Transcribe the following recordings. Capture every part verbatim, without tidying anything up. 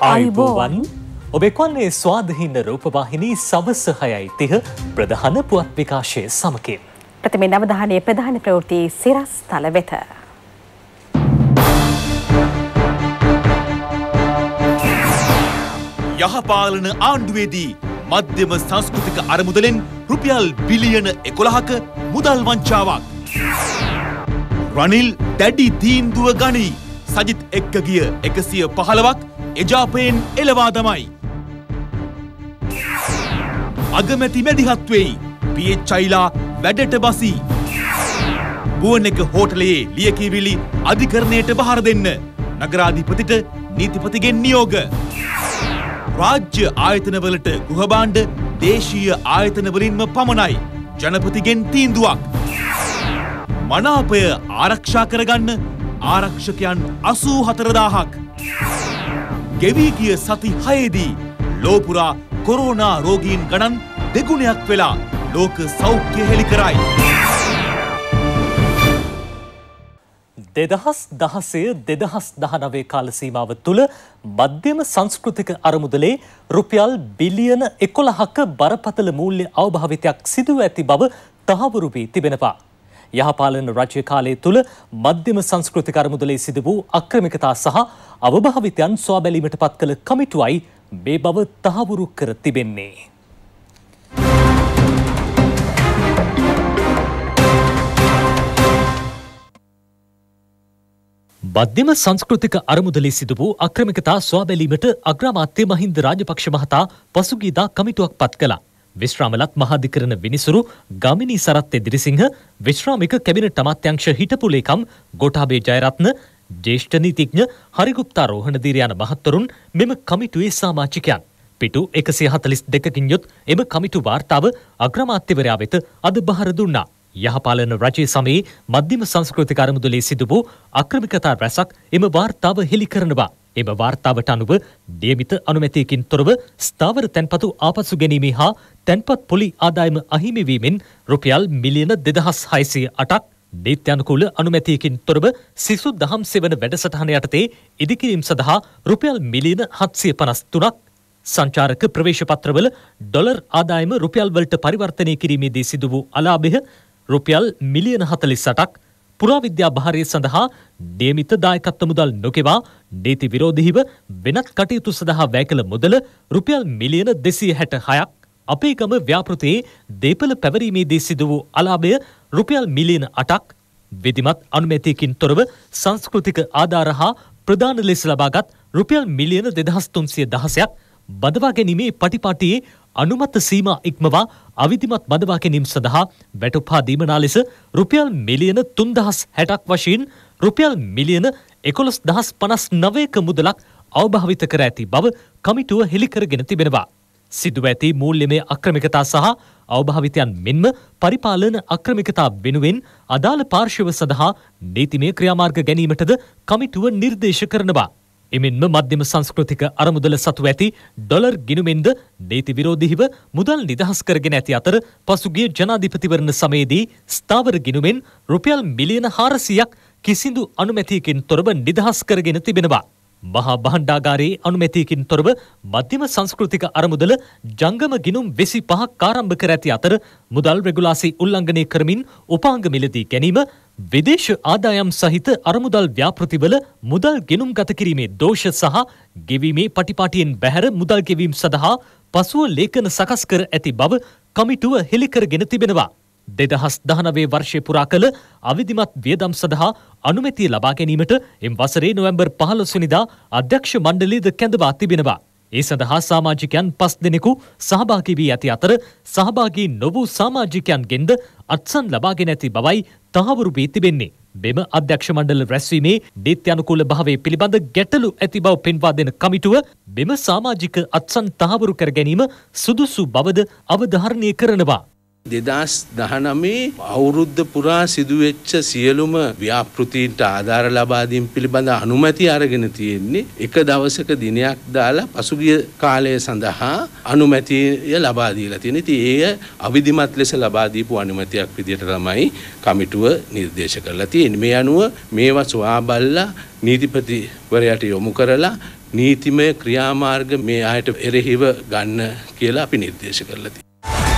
ආයුබෝවන් ඔබ එක්වන්නේ ස්වාධීන රූපවාහිනී සවස් හයයි තිහ ප්‍රධාන පුවත් විකාශය සමගින්. ප්‍රථමයෙන් අවධානය ප්‍රධාන ප්‍රවෘත්ති සිරස් තල වෙත. යහපාලන ආණ්ඩුවේදී මධ්‍යම සංස්කෘතික අරමුදලෙන් රුපියල් බිලියන එකොළහක මුදල් වංචාවක්. රනිල් දැඩි තීන්දුව ගනී. සජිත් එක්ක ගිය එකසිය පහළවක් එජාපයෙන් එළවා දමයි. අගමැති මැදිහත් වෙයි. පී එච් අයිලා වැඩට බසී. බුවනෙක හෝටලයේ ලියකියවිලි අධිකරණයට බහර දෙන්න නගරාධිපතිට නීතිපතිගෙන් නියෝග. රාජ්‍ය ආයතනවලට ගෘහභාණ්ඩ දේශීය ආයතනවලින්ම පමණයි. ජනපතිගෙන් තීන්දුවක්. මනාපය ආරක්ෂා කරගන්න ආරක්ෂකයන් අසූ හතරදාහක්. ගෙවී ගිය සති හයේදී ලෝපුරා කොරෝනා රෝගීන් ගණන් දෙගුණයක් වෙලා ලෝක සෞඛ්‍ය හෙළි කරයි. දෙදහස් දහසය දෙදහස් දහනවය කාල සීමාව තුළ මධ්‍යම සංස්කෘතික අරමුදලේ රුපියල් බිලියන එකොළහක බරපතල මූල්‍ය අවභාවිතයක් සිදුව ඇති බව තහවුරු වී තිබෙනවා. යහපාලන රජ්‍ය කාලය තුළ මධ්‍යම සංස්කෘතික අරමුදලේ සිදු වූ අක්‍රමිකතා සහ අවභාවිතයන් සොයා බැලීමට පත් කළ කමිටුවයි මේ බව තහවුරු කර තිබෙන්නේ. මධ්‍යම සංස්කෘතික අරමුදලේ සිදු වූ අක්‍රමිකතා සොයා බැලීමට අග්‍රාමාත්‍ය මහින්ද රාජපක්ෂ මහතා පසුගියදා කමිටුවක් පත් කළා. විශ්‍රාමලත් මහාධිකරණ විනිසුරු ගාමිණී සරත් එදිරිසිංහ, විශ්‍රාමික කැබිනට් අමාත්‍යාංශ හිටපු ලේකම් ගෝඨාභය ජයරත්න, ජ්‍යෙෂ්ඨ නීතිඥ හරිගුප්තා රෝහණදීර යන මහත්වරුන් මෙම කමිටුවේ සමාජිකයන්. පිටු එකසිය හතළිස් දෙකකින් යුත් එම කමිටු වාර්තාව අග්‍රාමාත්‍යවරයා වෙත අද බහර දුන්නා. යහපාලන රජයේ සමයේ මධ්‍යම සංස්කෘතික අරමුදලේ සිදු වූ අක්‍රමිකතා රැසක් එම වාර්තාව හෙළි කරනවා. එම වාර්තාවට අනුව නියමිත අනුමැතියකින් තොරව ස්ථාවර තැන්පතු ආපසු ගැනීම හා තැන්පත් පොලි ආදායම අහිමි වීමෙන් රුපියල් මිලියන දෙදහස් හයසිය අටක්, නීත්‍යානුකූල අනුමැතියකින් තොරව සිසු දහම් සෙවන වැඩසටහන යටතේ ඉදිකිරීම සඳහා රුපියල් මිලියන හත්සිය පනස් තුනක්, සංචාරක ප්‍රවේශ පත්‍රවල ඩොලර් ආදායම රුපියල් වලට පරිවර්තනය කිරීමේදී සිදු වූ අලාභය රුපියල් මිලියන හතළිස් අටක්, පුරාවිද්‍යා භාරය සඳහා නියමිත දායකත්ව මුදල් නොගෙවා නීති විරෝධීව වෙනත් කටයුතු සඳහා වැය කළ මුදල රුපියල් මිලියන දෙසිය හැට හයක්, අපේගම ව්‍යාපෘතියේ දේපල පැවරීමේදී සිදු වූ අලාභය රුපියල් මිලියන අටක්, විධිමත් අනුමැතියකින් තොරව සංස්කෘතික ආධාර හා ප්‍රධාන ලෙස ලබාගත් රුපියල් මිලියන දෙදහස් තුන්සිය දහසයක්, බදවා ගැනීමේ පටිපාටියේ අනුමත සීමා ඉක්මවා අවිධිමත් බදවා ගැනීම සඳහා වැටුප් හා දීමනා ලෙස රුපියල් මිලියන තුන්දහස් හැටක් වශයෙන් රුපියල් මිලියන එකොළොස් දහස් පනස් නවයක මුදලක් අවභාවිත කර ඇති බව කමිටුව හෙළි කරගෙන තිබෙනවා. සිදුව ඇති මූල්‍යමය අක්‍රමිකතා සහ අවභාවිතයන් මෙන්ම පරිපාලන අක්‍රමිකතා වෙනුවෙන් අදාළ පාර්ශව සඳහා නීතිමය ක්‍රියාමාර්ග ගැනීමටද කමිටුව නිර්දේශ කරනවා. එමෙන්ම මධ්‍යම සංස්කෘතික අරමුදල සතු ඇති ඩොලර් ගිණුමෙන්ද නීති විරෝධීව මුදල් නිදහස් කරගෙන ඇති අතර පසුගිය ජනාධිපතිවරණ සමයේදී ස්ථාවර ගිණුමෙන් රුපියල් මිලියන හාරසියක් කිසිදු අනුමැතියකින් තොරව නිදහස් කරගෙන තිබෙනවා. මහා භාණ්ඩාගාරයේ අනුමැතියකින් තොරව මධ්‍යම සංස්කෘතික අරමුදල ජංගම ගිණුම් විසි පහක් ආරම්භ කර ඇති අතර මුදල් රෙගුලාසි උල්ලංඝනය කරමින් උපාංග මිලදී ගැනීම, විදේශ ආදායම් සහිත අරමුදල් ව්‍යාපෘතිවල මුදල් ගෙනුම් ගත කිරීමේ දෝෂ සහ ගෙවීමේ පටිපාටියෙන් බැහැර මුදල් ගෙවීම සඳහා පසුව ලේඛන සකස් කර ඇති බව කමිටුව හෙළි කරගෙන තිබෙනවා. දෙදහස් දහනවය වර්ෂය පුරා කළ අවිධිමත් වියදම් සඳහා අනුමැතිය ලබා ගැනීමට එම වසරේ නොවැම්බර් පහළොස් වෙනිදා අධ්‍යක්ෂ මණ්ඩලයද කැඳවා තිබෙනවා. ඒ සඳහා සමාජිකයන් පස් දෙනෙකු සහභාගී වී ඇති අතර සහභාගී නොවූ සමාජිකයන්ගෙන්ද අත්සන් ලබාගෙන ඇති බවයි තහවුරු වී තිබෙන්නේ. මෙම අධ්‍යක්ෂ මණ්ඩල රැස්වීමේ නීත්‍යානුකූල භාවය පිළිබඳ ගැටලු ඇති බව පෙන්වා දෙන කමිටුව මෙම සමාජික අත්සන් තහවුරු කර ගැනීම සුදුසු බවද අවධාරණය කරනවා. දෙදහස් දහනවයේ අවුරුද්ද පුරා සිදුවෙච්ච සියලුම ව්‍යාපෘතීන්ට ආධාර ලබා දීම පිළිබඳ අනුමැති අරගෙන තියෙන්නේ එක දවසක දිනයක් දාලා පසුගිය කාලය සඳහා අනුමැතිය ලබා දීලා තියෙනවා. ඉතින් ඒ අවිධිමත් ලෙස ලබා දීපු අනුමැතියක් විදිහට තමයි කමිටුව නිර්දේශ කරලා තියෙන්නේ. මේ අනුව මේවා සොයා බලලා නීතිපතිවරයාට යොමු කරලා නීතිමය ක්‍රියාමාර්ග මේ අයට එරෙහිව ගන්න කියලා අපි නිර්දේශ කරලා තියෙනවා.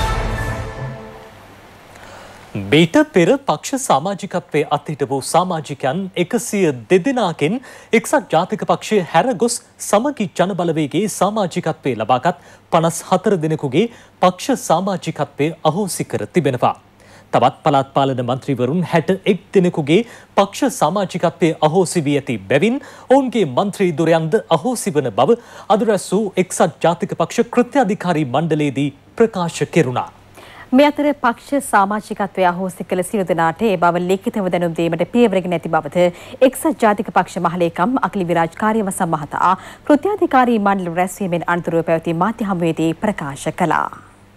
බීට පෙර පක්ෂ සමාජිකත්වයේ අත්හිටපු සමාජිකයන් එකසිය දෙදෙනාගෙන් එක්සත් ජාතික පක්ෂය හැර ගොස් සමගි ජනබලවේගයේ සමාජිකත්වයේ ලබාගත් පනස් හතර දෙනෙකුගේ පක්ෂ සමාජිකත්වය අහෝසි කර තිබෙනවා. තවත් පළාත් පාලන මන්ත්‍රීවරුන් හැට එක් දෙනෙකුගේ පක්ෂ සමාජිකත්වයේ අහෝසි වී ඇති බැවින් ඔවුන්ගේ මන්ත්‍රී ධුරයන්ද අහෝසි වන බව අද රැස් වූ එක්සත් ජාතික පක්ෂ කෘත්‍යාධිකාරී මණ්ඩලයේදී ප්‍රකාශ කෙරුණා. මේ අතර පක්ෂ සමාජිකත්වය අහෝසි කළ සියලු දෙනාට ඒ බව ලිඛිතව දැනුම් දීමට පියවරගෙන ඇති බවද එක්සත් ජාතික පක්ෂ මහලේකම් අකිල විරාජ් කාර්යවසම් මහතා කෘත්‍යාධිකාරී මණ්ඩල රැස්වීමෙන් අනතුරුව පැවති මාධ්‍ය හමුවේදී ප්‍රකාශ කළා.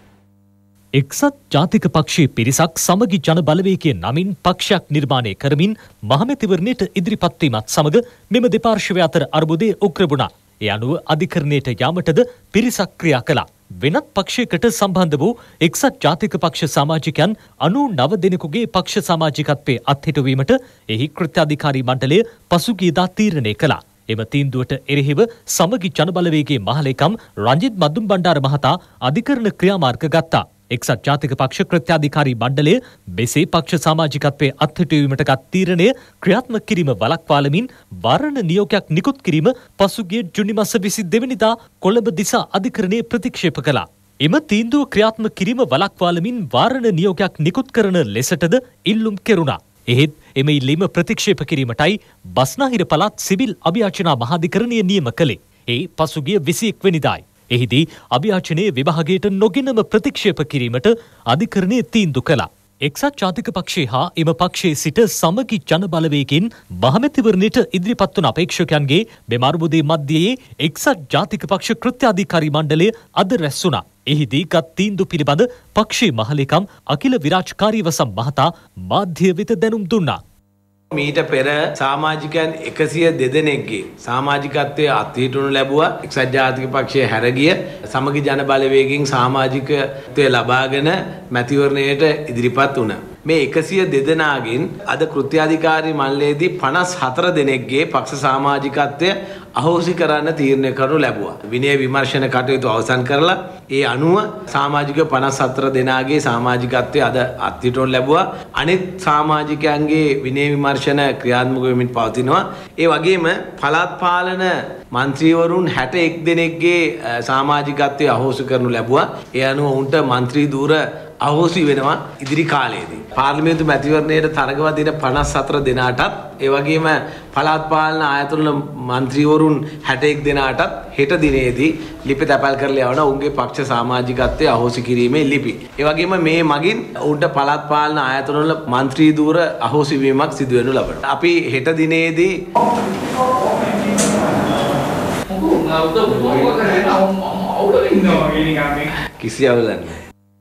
එක්සත් ජාතික පක්ෂයේ පිරිසක් සමගි ජන බලවේගයේ නමින් පක්ෂයක් නිර්මාණය කරමින් මහමැතිවරණයට ඉදිරිපත් වීමත් සමග මෙම දෙපාර්ශ්වය අතර අර්බුදය උග්‍ර වුණා. ඒ අනුව අධිකරණයට යාමටද පිරිසක් ක්‍රියා කළා. වෙනත් පක්ෂයකට සම්බන්ධ වූ එක්සත් ජාතික පක්ෂ සමාජිකයන් අනූනව දෙනෙකුගේ පක්ෂ සමාජිකත්වයේ අත්හිටුවීමට එහි කෘත්‍යාධිකාරී මණ්ඩලය පසුගියදා තීරණය කළා. එම තීන්දුවට එරෙහිව සමගි ජන බලවේගයේ මහලේකම් රංජිත් මදුම් බණ්ඩාර මහතා අධිකරණ ක්‍රියාමාර්ග ගත්තා. එක්සත් ජාතික පක්ෂ කෘත්‍යාධිකාරී මණ්ඩලය මෙසේ පක්ෂ සමාජිකත්වයේ අත්හිටුවීමට ගත් තීරණය ක්‍රියාත්මක කිරීම වළක්වාලමින් වාරණ නියෝගයක් නිකුත් කිරීම පසුගිය ජුනි මාස විසි දෙවැනිදා කොළඹ දිසා අධිකරණයේ ප්‍රතික්ෂේප කළා. එම තීන්දුව ක්‍රියාත්මක කිරීම වළක්වාලමින් වාරණ නියෝගයක් නිකුත් කරන ලෙසටද ඉල්ලුම් කෙරුණා. එහෙත් එම ඉල්ලීම ප්‍රතික්ෂේප කිරීමටයි බස්නාහිර පළාත් සිවිල් අභියාචනා මහාධිකරණය නියම කළේ. ඒ පසුගිය විසි එක් වෙනිදායි. එහිදී අභියාචනයේ විභාගයට නොගෙනම ප්‍රතික්ෂේප කිරීමට අධිකරණය තීන්දුව කළා. එක්සත් ජාතික පක්ෂය හා එම පක්ෂයේ සිට සමගි ජන බලවේගයෙන් මහමැතිවරණයට ඉදිරිපත් වන අපේක්ෂකයන්ගේ මෙම අර්බුදයේ මැදයේ එක්සත් ජාතික පක්ෂ කෘත්‍යාධිකාරී මණ්ඩලය අද රැස් වුණා. එහිදී ගත් තීන්දුව පිළිබඳ පක්ෂයේ මහලේකම් අකිල විරාජ් කාර්යවසම් මහතා මාධ්‍ය වෙත දැනුම් දුන්නා. මීට පෙර සමාජිකයන් එකසිය දෙදෙනෙක්ගේ සමාජිකත්වයේ අත්හිටුණු ලැබුවා. එක්සත් ජාතික පක්ෂයේ හැරගිය සමගි ජන බලවේගයෙන් සමාජිකත්වයේ ලබාගෙන මැතිවරණයට ඉදිරිපත් වුණා. මේ එකසිය දෙදෙනාගෙන් අද කෘත්‍යාධිකාරී මණ්ඩලයේදී පනස් හතර දෙනෙක්ගේ පක්ෂ සමාජිකත්වය අහෝසි කරන්න තීරණය කරනු ලැබුවා. විනය විමර්ශන කටයුතු අවසන් කරලා ඒ අනුව සමාජික පනස් හතර දෙනාගේ සමාජිකත්වය අද අත්හිටුණු ලැබුවා. අනිත් සමාජිකයන්ගේ විනය විමර්ශන ක්‍රියාත්මක වෙමින් පවතිනවා. ඒ වගේම පළාත් පාලන මන්ත්‍රීවරුන් හැට එක් දෙනෙක්ගේ සමාජිකත්වය අහෝසි කරනු ලැබුවා. ඒ අනුව උන්ට මන්ත්‍රී ධූර අහෝසි වෙනවා ඉදිරි කාලයේදී. පාර්ලිමේන්තු මැතිවරණයට තරගව දින පනස් හතර දෙනාටත් ඒ වගේම පළාත් පාලන ආයතන මන්ත්‍රීවරුන් හැට එක් දෙනාටත් හෙට දිනේදී ලිපි තැපැල් කරලා යවන උන්ගේ පක්ෂ සමාජිකත්වයේ අහෝසි කිරීමේ ලිපි. ඒ වගේම මේ මගින් උන්ට පළාත් පාලන ආයතන වල මන්ත්‍රී ධූර අහෝසි වීමක් සිදු වෙනු ලබනවා. අපි හෙට දිනේදී කිසි අවුලක් නැහැ.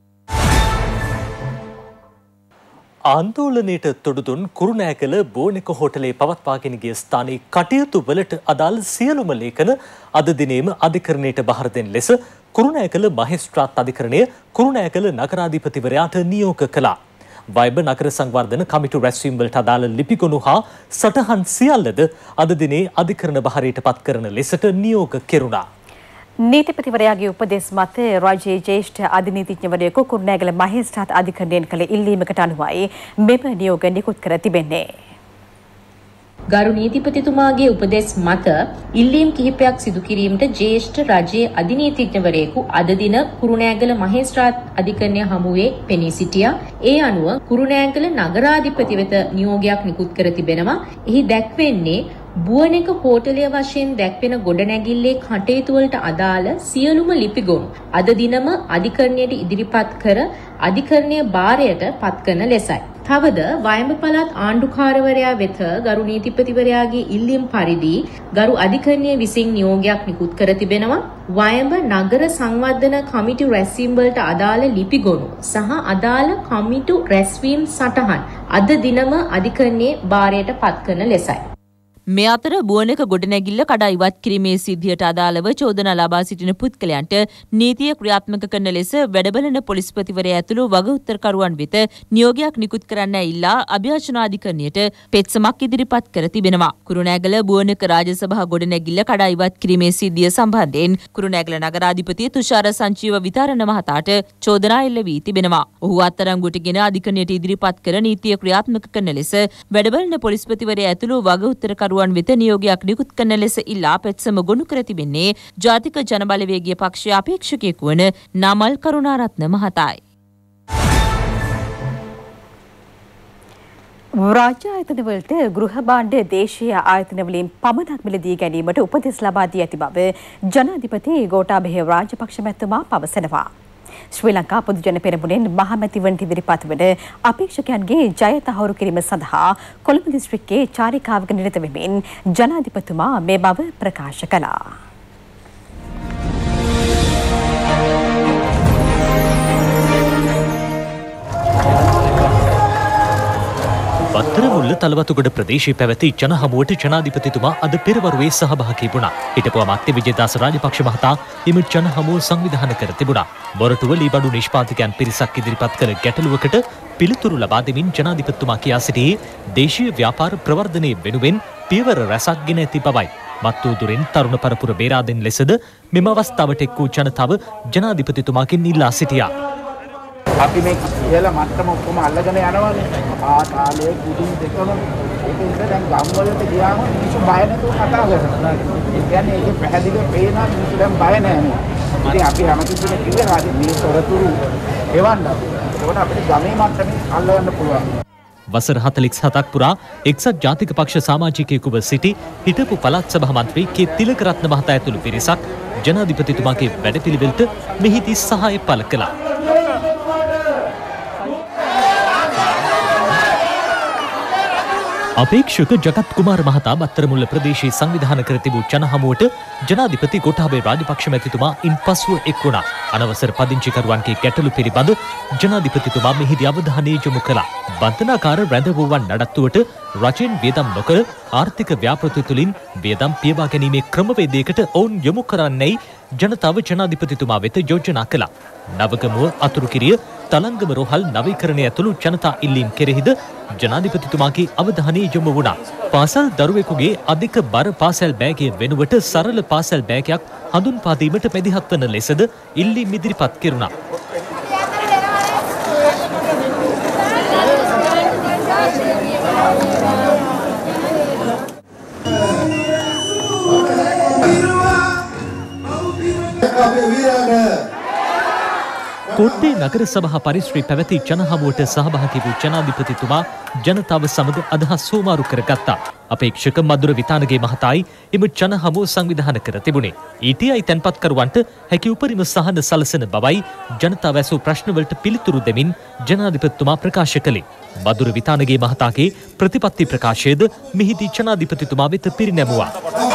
ආන්දෝලනයට තොඩුදුන් කුරුණෑගල බෝනෙක හෝටලේ පවත්වාගෙන ගිය ස්ථානයේ කටයුතු වලට අදාළ සියලුම ලේඛන අද දිනේම අධිකරණයට බහර දෙන ලෙස කුරුණෑගල මහේස්ත්‍රාත් අධිකරණය කුරුණෑගල නගරාධිපතිවරයාට නියෝග කළා. වයිබ නගර සංවර්ධන කමිටු රැස්වීම් වලට අදාළ ලිපිගොනු හා සටහන් සියල්ලද අද දිනේ අධිකරණ බහරයට පත් කරන ලෙසට නියෝග කෙරුණා. නීතිපතිවරයාගේ උපදෙස් මත රජයේ ජ්‍යෙෂ්ඨ අධිනීතිඥවරයෙකු කුරුණෑගල මහේස්ත්‍රාත් අධිකරණයෙන් කළ ඉල්ලීමකට අනුවයි මෙම නියෝග නිකුත් කර තිබෙන්නේ. ගරු නීතිපතිතුමාගේ උපදෙස් මත ඉල්ලීම් කිහිපයක් සිදු කිරීමට ජ්‍යෙෂ්ඨ රජයේ අධිනීතිඥවරයෙකු අද දින කුරුණෑගල මහේස්ත්‍රාත් අධිකරණය හමුවේ පෙනී සිටියා. ඒ අනුව කුරුණෑගල නගරාධිපති වෙත නියෝගයක් නිකුත් කර තිබෙනවා. එහි දැක්වෙන්නේ බුවනෙක හෝටලය වශයෙන් දැක්වෙන ගොඩනැගිල්ලේ කටයුතු වලට අදාළ සියලුම ලිපිගොනු අද දිනම අධිකරණයට ඉදිරිපත් කර අධිකරණයේ භාරයට පත් කරන ලෙසයි. තවද වයඹ පළාත් ආණ්ඩුකාරවරයා වෙත ගරු නීතිපතිවරයාගේ ඉල්ලීම් පරිදි ගරු අධිකරණයේ විසින් නියෝගයක් නිකුත් කර තිබෙනවා. වයඹ නගර සංවර්ධන කමිටු රැස්වීම් වලට අදාළ ලිපිගොනු සහ අදාළ කමිටු රැස්වීම් සටහන් අද දිනම අධිකරණයේ භාරයට පත් කරන ලෙසයි. මේ අතර බුවනක ගොඩනැගිල්ල කඩා ඉවත් කිරීමේ සිද්ධියට අදාළව චෝදනා ලබා සිටින පුද්ගලයන්ට නීතිය ක්‍රියාත්මක කරන ලෙස වැඩබලන පොලිස්පතිවරයා ඇතුළු වගඋත්තරකරුවන් වෙත නියෝගයක් නිකුත් කරන්න ඉල්ලා අභියාචනාධිකරණයට පෙත්සමක් ඉදිරිපත් කර තිබෙනවා. කුරුණෑගල බුවනක රාජසභා ගොඩනැගිල්ල කඩා ඉවත් කිරීමේ සිද්ධිය සම්බන්ධයෙන් කුරුණෑගල නගරාධිපති තුෂාර සංජීව විතාරණ මහතාට චෝදනා එල්ල වී තිබෙනවා. ඔහු අත්අඩංගුවටගෙන අධිකරණයට ඉදිරිපත් කර නීතිය ක්‍රියාත්මක කරන ලෙස වැඩබලන පොලිස්පතිවරයා ඇතුළු වගඋත්තරකරුවන් රුවන් වෙත නියෝගයක් නිකුත් කරන ලෙස ඉල්ලා පෙත්සම ගොනු කර තිබෙන්නේ ජාතික ජනබලවේගීය පක්ෂයේ අපේක්ෂකයෙකු වන නාමල් කරුණාරත්න මහතායි. රාජ්‍ය ආයතනවලට ගෘහ භාණ්ඩ දේශීය ආයතනවලින් පමණක් මිලදී ගැනීමට උපදෙස් ලබා දී ඇති බව ජනාධිපති ගෝඨාභය රාජපක්ෂ මැතිතුමා පවසනවා. ශ්‍රී ලංකා පොදුජන පෙරමුණෙන් මහමැතිවරණට ඉදිරිපත් වන අපේක්ෂකයන්ගේ ජය තහවුරු කිරීම සඳහා කොළඹ දිස්ත්‍රික්කයේ චාරිකාවක නිරත වෙමින් ජනාධිපතිතුමා මේ බව ප්‍රකාශ කළා. බත්තරමුල්ල තලවතුගොඩ ප්‍රදේශයේ පැවති ජනහමුවට ජනාධිපතිතුමා අද පෙරවරුවේ සහභාගී වුණා. හිටපු අමාත්‍ය විජේදාස රාජපක්ෂ මහතා එම ජනහමුව සංවිධානය කර තිබුණා. මොරටුව ලීබඩු නිෂ්පාදකයන් පිරිසක් ඉදිරිපත් කළ ගැටලුවකට පිළිතුරු ලබා දෙමින් ජනාධිපතිතුමා කියා සිටියේ දේශීය ව්‍යාපාර ප්‍රවර්ධනය වෙනුවෙන් පියවර රැසක් ගෙන ඇති බවයි. මත්වූදුරෙන් තරුණ පරපුර බේරා දෙන ලෙසද මෙම අවස්ථාවට එක් වූ ජනතාව ජනාධිපතිතුමාගෙන් ඉල්ලා සිටියා. අපි මේ ඉහළ මට්ටම ඔක්කොම අල්ලගෙන යනවානේ. ආතාලයේ කුඩු දෙකම ඒක නිසා දැන් ගම් වලට ගියාම මිනිස්සු බය නැතුව කතා කරනවා. ඒ කියන්නේ ඒක පැහැදිලිව පේනවා මිනිස්සු දැන් බය නැහැ. ඉතින් අපි හැමතිස්සෙම කිව්වේ රාජ්‍ය මේ තොරතුරු එවන්න. ඒකට අපිට ගමේ මට්ටමේ අල්ලගන්න පුළුවන්. වසර හතළිස් හතක් පුරා එක්සත් ජාතික පක්ෂ සමාජිකයෙකුව සිටි හිටපු පළාත් සභා මන්ත්‍රී කේ තිලකරත්න මහතා ඇතුළු පිරිසක් ජනාධිපතිතුමාගේ වැඩපිළිවෙලට මෙහිදී සහාය පළ කළා. අපේක්ෂක ජගත් කුමාර මහතා බත්තරමුල්ල ප්‍රදේශයේ සංවිධානය කර තිබූ ජනහමුවට ජනාධිපති ගෝඨාභය රාජපක්ෂ මැතිතුමා ඉන්පසුව එක් වුණා. අනවසර පදිංචිකරුවන්ගේ ගැටලු පිළිබඳ ජනාධිපතිතුමා මෙහිදී අවධානය යොමු කළා. බන්ධනාකාර රැඳවුවන් නඩත්තුවට රජයෙන් වියදම් නොකර ආර්ථික ව්‍යාපෘති තුළින් වියදම් පියවා ගැනීමේ ක්‍රමවේදයකට ඔවුන් යොමු කරන්නයි ජනතාව ජනාධිපතිතුමා වෙත යෝජනා කළා. නවගමුව අතුරුකිරිය තලංගම රෝහල් නවීකරණය ඇතුළු ජනතා ඉල්ලීම් කෙරෙහිද ජනාධිපතිතුමාගේ අවධානය යොමු වුණා. පාසල් දරුවෙකුගේ අධික බර පාසල් බෑගය වෙනුවට සරල පාසල් බෑගයක් හඳුන්වා දීමට මැදිහත් වන ලෙසද ඉල්ලීම් ඉදිරිපත් කෙරුණා. කොට්ටේ නගර සභා පරිශ්‍රයේ පැවති ජනහමුවට සහභාගී වූ ජනාධිපතිතුමා ජනතාව සමග අදහස් සෝමාරු කරගත්තා. අපේක්ෂක මදුර විතානගේ මහතායි එම ජනහමුව සංවිධානය කර තිබුණේ. ඊටීඅයි තැන්පත්කරුවන්ට හැකි උපරිම සහන සලසන බවයි ජනතාව ඇසූ ප්‍රශ්නවලට පිළිතුරු දෙමින් ජනාධිපතිතුමා ප්‍රකාශ කළේ. මදුර විතානගේ මහතාගේ ප්‍රතිපත්ති ප්‍රකාශයද මෙහිදී ජනාධිපතිතුමා වෙත පිරිනැමුවා.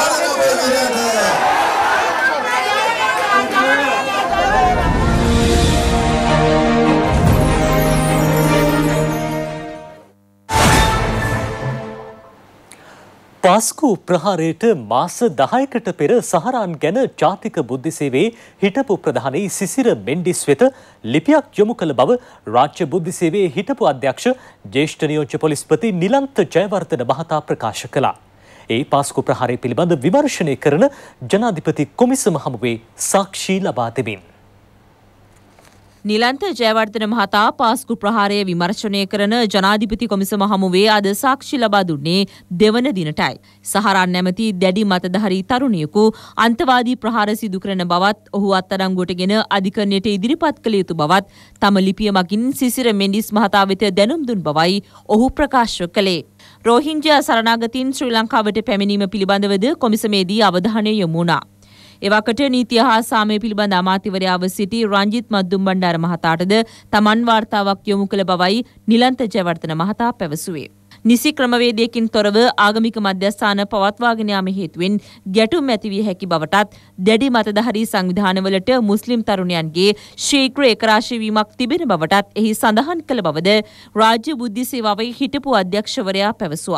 පාස්කු ප්‍රහාරයට මාස දහයකට පෙර සහරාන් ගැන ජාතික බුද්ධි සේවයේ හිටපු ප්‍රධානී සිසිර මෙන්ඩිස් වෙත ලිපියක් යොමු කළ බව රාජ්‍ය බුද්ධි සේවයේ හිටපු අධ්‍යක්ෂ ජ්‍යෙෂ්ඨ නියෝජ්‍ය පොලිස්පති නිලන්ත ජයවර්ධන මහතා ප්‍රකාශ කළා. ඒ පාස්කු ප්‍රහාරය පිළිබඳ විමර්ශනය කරන ජනාධිපති කොමිසම හමුවේ සාක්ෂි ලබා දෙමින් නිලන්ත ජයවර්ධන මහතා පාස්කු ප්‍රහාරය විමර්ශනය කරන ජනාධිපති කොමිසම හමුවේ අද සාක්ෂි ලබා දුන්නේ දෙවන දිනටයි. සහරාන් නැමැති දැඩි මතධාරී තරුණියෙකු අන්තවාදී ප්‍රහාර සිදු කරන බවත් ඔහු අත්අඩංගුවටගෙන අධිකරණයට ඉදිරිපත් කළ යුතු බවත් තම ලිපිය මගින් සිසිර මෙන්ඩිස් මහතා වෙත දැනුම් දුන් බවයි ඔහු ප්‍රකාශ කළේ. රෝහිංජා සරණාගතීන් ශ්‍රී ලංකාවට පැමිණීම පිළිබඳවද කොමිසමේදී අවධානය යොමු වුණා. එවකට නීතිය හා සාමය පිළිබඳ අමාත්‍යවරයාව සිටි රංජිත් මද්දුම්බණ්ඩාර මහතාටද තමන් වාර්තාවක් යොමු කළ බවයි නිලන්ත ජයවර්ධන මහතා පැවසුවේ. නිසි ක්‍රමවේදයකින් තොරව ආගමික මධ්‍යස්ථාන පවත්වාගෙන යාම හේතුවෙන් ගැටුම් ඇතිවිය හැකි බවටත් දැඩි මතධාරී සංවිධානවලට මුස්ලිම් තරුණයන්ගේ ශීඝ්‍ර ඒකරාශී වීමක් තිබෙන බවටත් එහි සඳහන් කළ බවද රාජ්‍ය බුද්ධි සේවාවේ හිටපු අධ්‍යක්ෂවරයා පැවසුවා.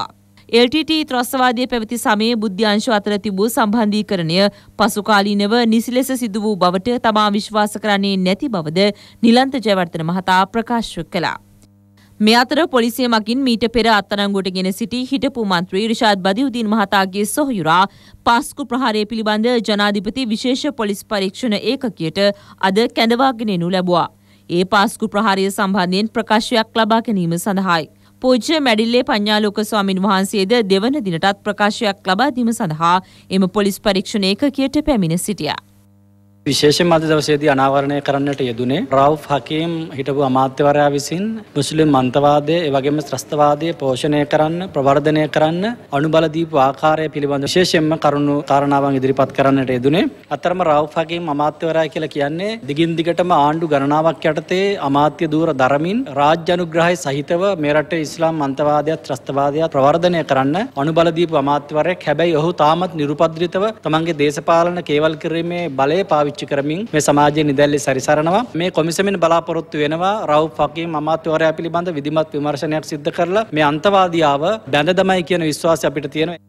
එල් ටී ටී ත්‍රස්තවාදයේ පැවති සමයේ බුද්ධ්‍යංශ අතර තිබූ සම්බන්ධීකරණය පසුකාලීනව නිසි ලෙස සිදු වූ බවට තමා විශ්වාස කරන්නේ නැති බවද නිලන්ත ජයවර්ධන මහතා ප්‍රකාශ කළා. මේ අතර පොලිසිය මගින් මීට පෙර අත්අඩංගුවට ගෙන සිටි හිටපු මන්ත්‍රී රිෂාඩ් බදියුදීන් මහතාගේ සොහොයුරා පාස්කු ප්‍රහාරය පිළිබඳ ජනාධිපති විශේෂ පොලිස් පරීක්ෂණ ඒකකයට අද කැඳවාගෙන එනු ලැබුවා. ඒ පාස්කු ප්‍රහාරය සම්බන්ධයෙන් ප්‍රකාශයක් ලබා ගැනීම සඳහායි. පූජ්‍ය මැඩිල්ලේ පඤ්ඤාලෝක ස්වාමින් වහන්සේද දෙවන දිනටත් ප්‍රකාශයක් ලබා දීම සඳහා එම පොලිස් පරීක්ෂණ ඒකකයට පැමිණ සිටියා. විශේෂයෙන් අද දවසේදී අනාවරණය කරන්නට යෙදුනේ රවුෆ් හකීම් හිටපු අමාත්‍යවරයා විසින් මුස්ලිම් මන්තවාදය ඒ වගේම ත්‍රස්තවාදය පෝෂණය කරන්න ප්‍රවර්ධනය කරන්න අනුබල දීපු ආකාරය පිළිබඳ විශේෂයෙන්ම කරුණු කාරණාවන් ඉදිරිපත් කරන්නට යෙදුනේ. අතරම රවුෆ් හකීම් අමාත්‍යවරයා කියලා කියන්නේ දිගින් දිගටම ආණ්ඩු ගණනාවක් යටතේ අමාත්‍ය ධූර දරමින් රාජ්‍ය අනුග්‍රහය සහිතව මේ රටේ ඉස්ලාම් මන්තවාදයත් ත්‍රස්තවාදයත් ප්‍රවර්ධනය කරන්න අනුබල දීපු අමාත්‍යවරයෙක්. හැබැයි ඔහු තාමත් නිරුපද්‍රිතව තමන්ගේ දේශපාලන කේවල් කිරීමේ බලය පාවිච්චි කරමින් මේ සමාජයේ නිදැල්ලේ සැරිසරනවා. මේ කොමිසමෙන් බලාපොරොත්තු වෙනවා රවුෆ් හකීම් අමාත්‍යවරයා පිළිබඳ විධිමත් විමර්ශනයක් සිදු කරලා මේ අන්තවාදියාව බැඳ දමයි කියන විශ්වාසය අපිට තියෙනවා.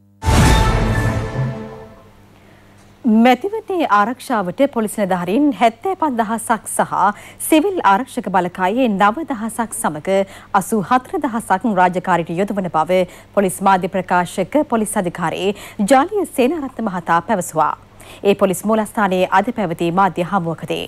මැතිවරණයේ ආරක්ෂාවට පොලිස් නිලධාරීන් හැත්තෑ පන්දහසක් සහ සිවිල් ආරක්ෂක බලකායේ නව දහසක් සමග අසූ හතර දහසක් රාජකාරීට යොදවන බව පොලිස් මාධ්‍ය ප්‍රකාශක පොලිස් අධිකාරී ජාලිය සේනාරත්න මහතා පැවසුවා. ඒ පොලිස් මූලස්ථානයේ අද පැවති මාධ්‍ය හමුවකදී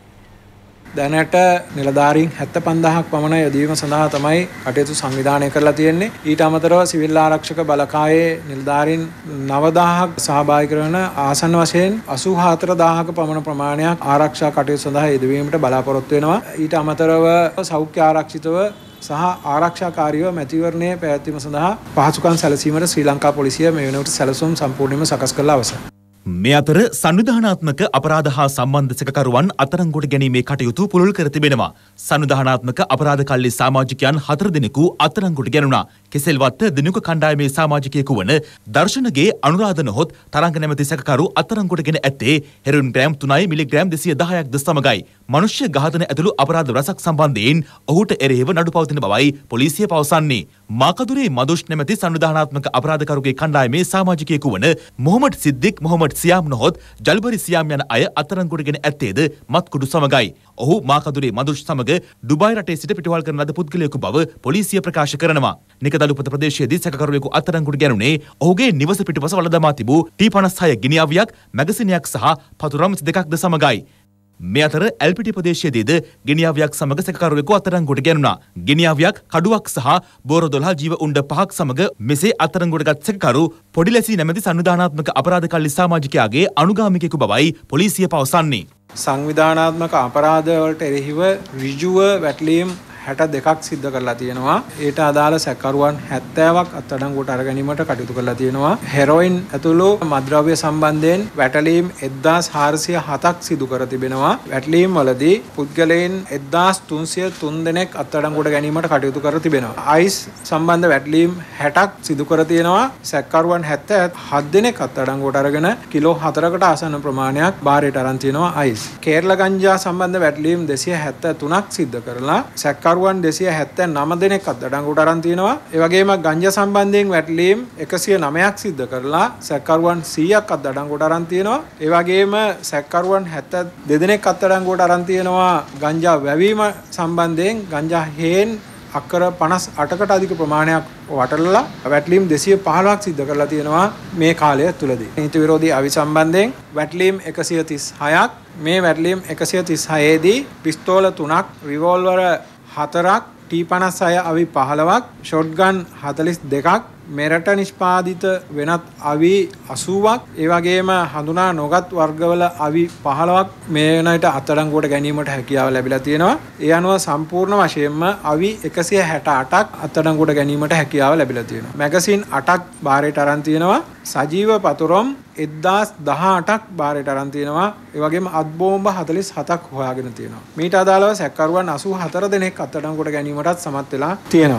දැනට නිලධාරීන් හැත්තෑ පන්දහක් පමණ යොදවීම සඳහා තමයි කටයුතු සංවිධානය කරලා තියෙන්නේ. ඊට අමතරව සිවිල් ආරක්ෂක බලකායේ නිලධාරීන් නව දහසක් සහභාගී කරන ආසන්න වශයෙන් අසූ හතර දහසක පමණ ප්‍රමාණයක් ආරක්ෂා කටයුතු සඳහා යෙදවීමට බලාපොරොත්තු වෙනවා. ඊට අමතරව සෞඛ්‍ය ආරක්ෂිතව සහ ආරක්ෂාකාරීව මැතිවරණය පැවැත්වීම සඳහා පහසුකම් සැලසීමට ශ්‍රී ලංකා පොලිසිය මේ වෙනකොට සැලසුම් සම්පූර්ණයෙන්ම සකස් කරලා අවසන්. මේ අතර සංවිධානාත්මක අපරාධ හා සම්බන්ධ සැකකරුවන් අත්අඩංගුවට ගැනීමේ කටයුතු පුළුල් කර තිබෙනවා. සංවිධානාත්මක අපරාධ කල්ලි සමාජිකයන් හතර දෙනෙකු අත්අඩංගුවට ගැනුණා. කෙසෙල්වත්ත දිනුක කණ්ඩායමේ සමාජිකයෙකු වන දර්ශනගේ අනුරාධ නොහොත් තරංග නැමැති සැකකරු අත්අඩංගුවට ගෙන ඇත්තේ හෙරොයින් ග්‍රෑම් තුනයි මිලිග්‍රෑම් දෙසිය දහයක් ද සමගයි. මනුෂ්‍ය ඝාතන ඇතුළු අපරාධ රැසක් සම්බන්ධයෙන් ඔහුට එරෙහිව නඩු පවතින බවයි පොලිසිය පවසන්නේ. මාකදුරේ මදුෂ් නැමැති සංවිධානාත්මක අපරාධකරුගේ කණ්ඩායමේ සමාජිකයෙකු වන මොහොමඩ් සිද්දික් මොහොමඩ් සියාම් නොහොත් ජල්බරි සියාම් යන අය අත්අඩංගුවට ගෙන ඇත්තේද මත්කුඩු සමගයි. ඔහු මාකදුරේ මදුෂ් සමග ඩුබායි රටේ සිට පිටුවහල් කරන ලද පුද්ගලයෙකු බව පොලිසිය ප්‍රකාශ කරනවා. නිකදළුපත ප්‍රදේශයේදී සැකකරුවෙකු අත්අඩංගුවට ගැනුණේ ඔහුගේ නිවස පිටුපස වළදමා තිබූ ටී පනස් හය ගිනි අව්‍යක්, මැගසිනයක් සහ පතුරම් දෙකක් ද සමගයි. මේ අතර ඇල්පිටි ප්‍රදේශයේදීද ගෙනියාවියක් සමග සැකකරුවෙකු අත්අඩංගුවට ගැනුණා. ගෙනියාවියක්, කඩුවක් සහ බෝර දොළහ ජීව උණ්ඩ පහක් සමග මෙසේ අත්අඩංගුවට ගත් සැකකරු පොඩිලැසි නැමැති සංවිධානාත්මක අපරාධ කල්ලි සමාජිකයාගේ අනුගාමිකයෙකු බවයි පොලිසිය පවසන්නේ. සංවිධානාත්මක අපරාධ වලට එරෙහිව ඍජුව වැටලීම් හැට දෙකක් සිද්ධ කරලා තියෙනවා. ඊට අදාළ සැකකරුවන් හැත්තෑවක් අත්අඩංගුවට අර ගැනීමට කටයුතු කරලා තියෙනවා. හෙරොයින් ඇතුළු මත්ද්‍රව්‍ය සම්බන්ධයෙන් වැටලීම් එක්දාස් හාරසිය හතක් සිදු කර තිබෙනවා. වැටලීම් වලදී පුද්ගලයන් එක්දාස් තුන්සිය තුන් දෙනෙක් අත්අඩංගුවට ගැනීමට කටයුතු කර තිබෙනවා. අයිස් සම්බන්ධ වැටලීම් හැටක් සිදු කර තියෙනවා. සැකකරුවන් හැත්තෑ හත් දෙනෙක් අත්අඩංගුවට අරගෙන කිලෝ හතරකට ආසන්න ප්‍රමාණයක් බාරයට අරන් තියෙනවා අයිස්. කේරළ ගංජා සම්බන්ධ වැටලීම් දෙසිය හැත්තෑ තුනක් සිද්ධ කරලා සැකකරු රුවන් දෙසිය හැත්තෑ නව දෙනෙක් අත්අඩංගුවට අරන් තියෙනවා. ඒ වගේම ගංජා සම්බන්ධයෙන් වැටලීම් එකසිය නවයක් සිද්ධ කරලා සැකකරුවන් සීයක් අත්අඩංගුවට අරන් තියෙනවා. ඒ වගේම සැකකරුවන් හැත්තෑ දෙක දෙනෙක් අත්අඩංගුවට අරන් තියෙනවා ගංජා වැවීම සම්බන්ධයෙන් ගංජා හේන් අක්කර පනස් අටකට අධික ප්‍රමාණයක් වටලලා වැටලීම් දෙසිය පහළොවක් සිද්ධ කරලා තියෙනවා මේ කාලය තුලදී. නීති විරෝධී අවි සම්බන්ධයෙන් වැටලීම් එකසිය තිස් හයක්, මේ වැටලීම් එකසිය තිස් හයේදී පිස්තෝල තුනක්, රිවෝල්වර හතරක්, ටී පනස් හය අවි පහළොවක්, ෂොට්ගන් හතළිස් දෙකක්, මෙරට නිෂ්පාදිත වෙනත් අවි අසූවක්, ඒ වගේම හඳුනා නොගත් වර්ගවල අවි පහළොවක් මේ වෙනවිට අත්අඩංගුවට ගැනීමට හැකියාව ලැබිලා තියෙනවා. ඒ අනුව සම්පූර්ණ වශයෙන්ම අවි එකසිය හැට අටක් අත්අඩංගුවට ගැනීමට හැකියාව ලැබිලා තියෙනවා. මැගසින් අටක් බාරයට අරන් තියෙනවා. සජීව පතුරම් එක්දාස් දහඅටක් බාරයට අරන් තියෙනවා. ඒ වගේම අත් බෝම්බ හතළිස් හතක් හොයාගෙන තියෙනවා. මීට අදාළව සැකකරුවන් අසූ හතර දෙනෙක් අත්අඩංගුවට ගැනීමටත් සමත් වෙලා තියෙනවා.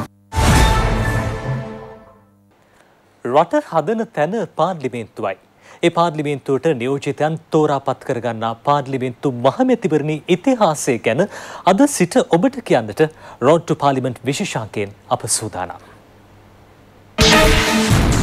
රට හදන තැන පාර්ලිමේන්තුවයි. ඒ පාර්ලිමේන්තුවට නියෝජිතයන් තෝරාපත් කරගන්නා පාර්ලිමේන්තු මහමැතිවරණී ඉතිහාසය ගැන අද සිට ඔබට කියන්නට රෝඩ් ටු පාර්ලිමේන්ට් විශේෂාංකයෙන් අප සූදානම්.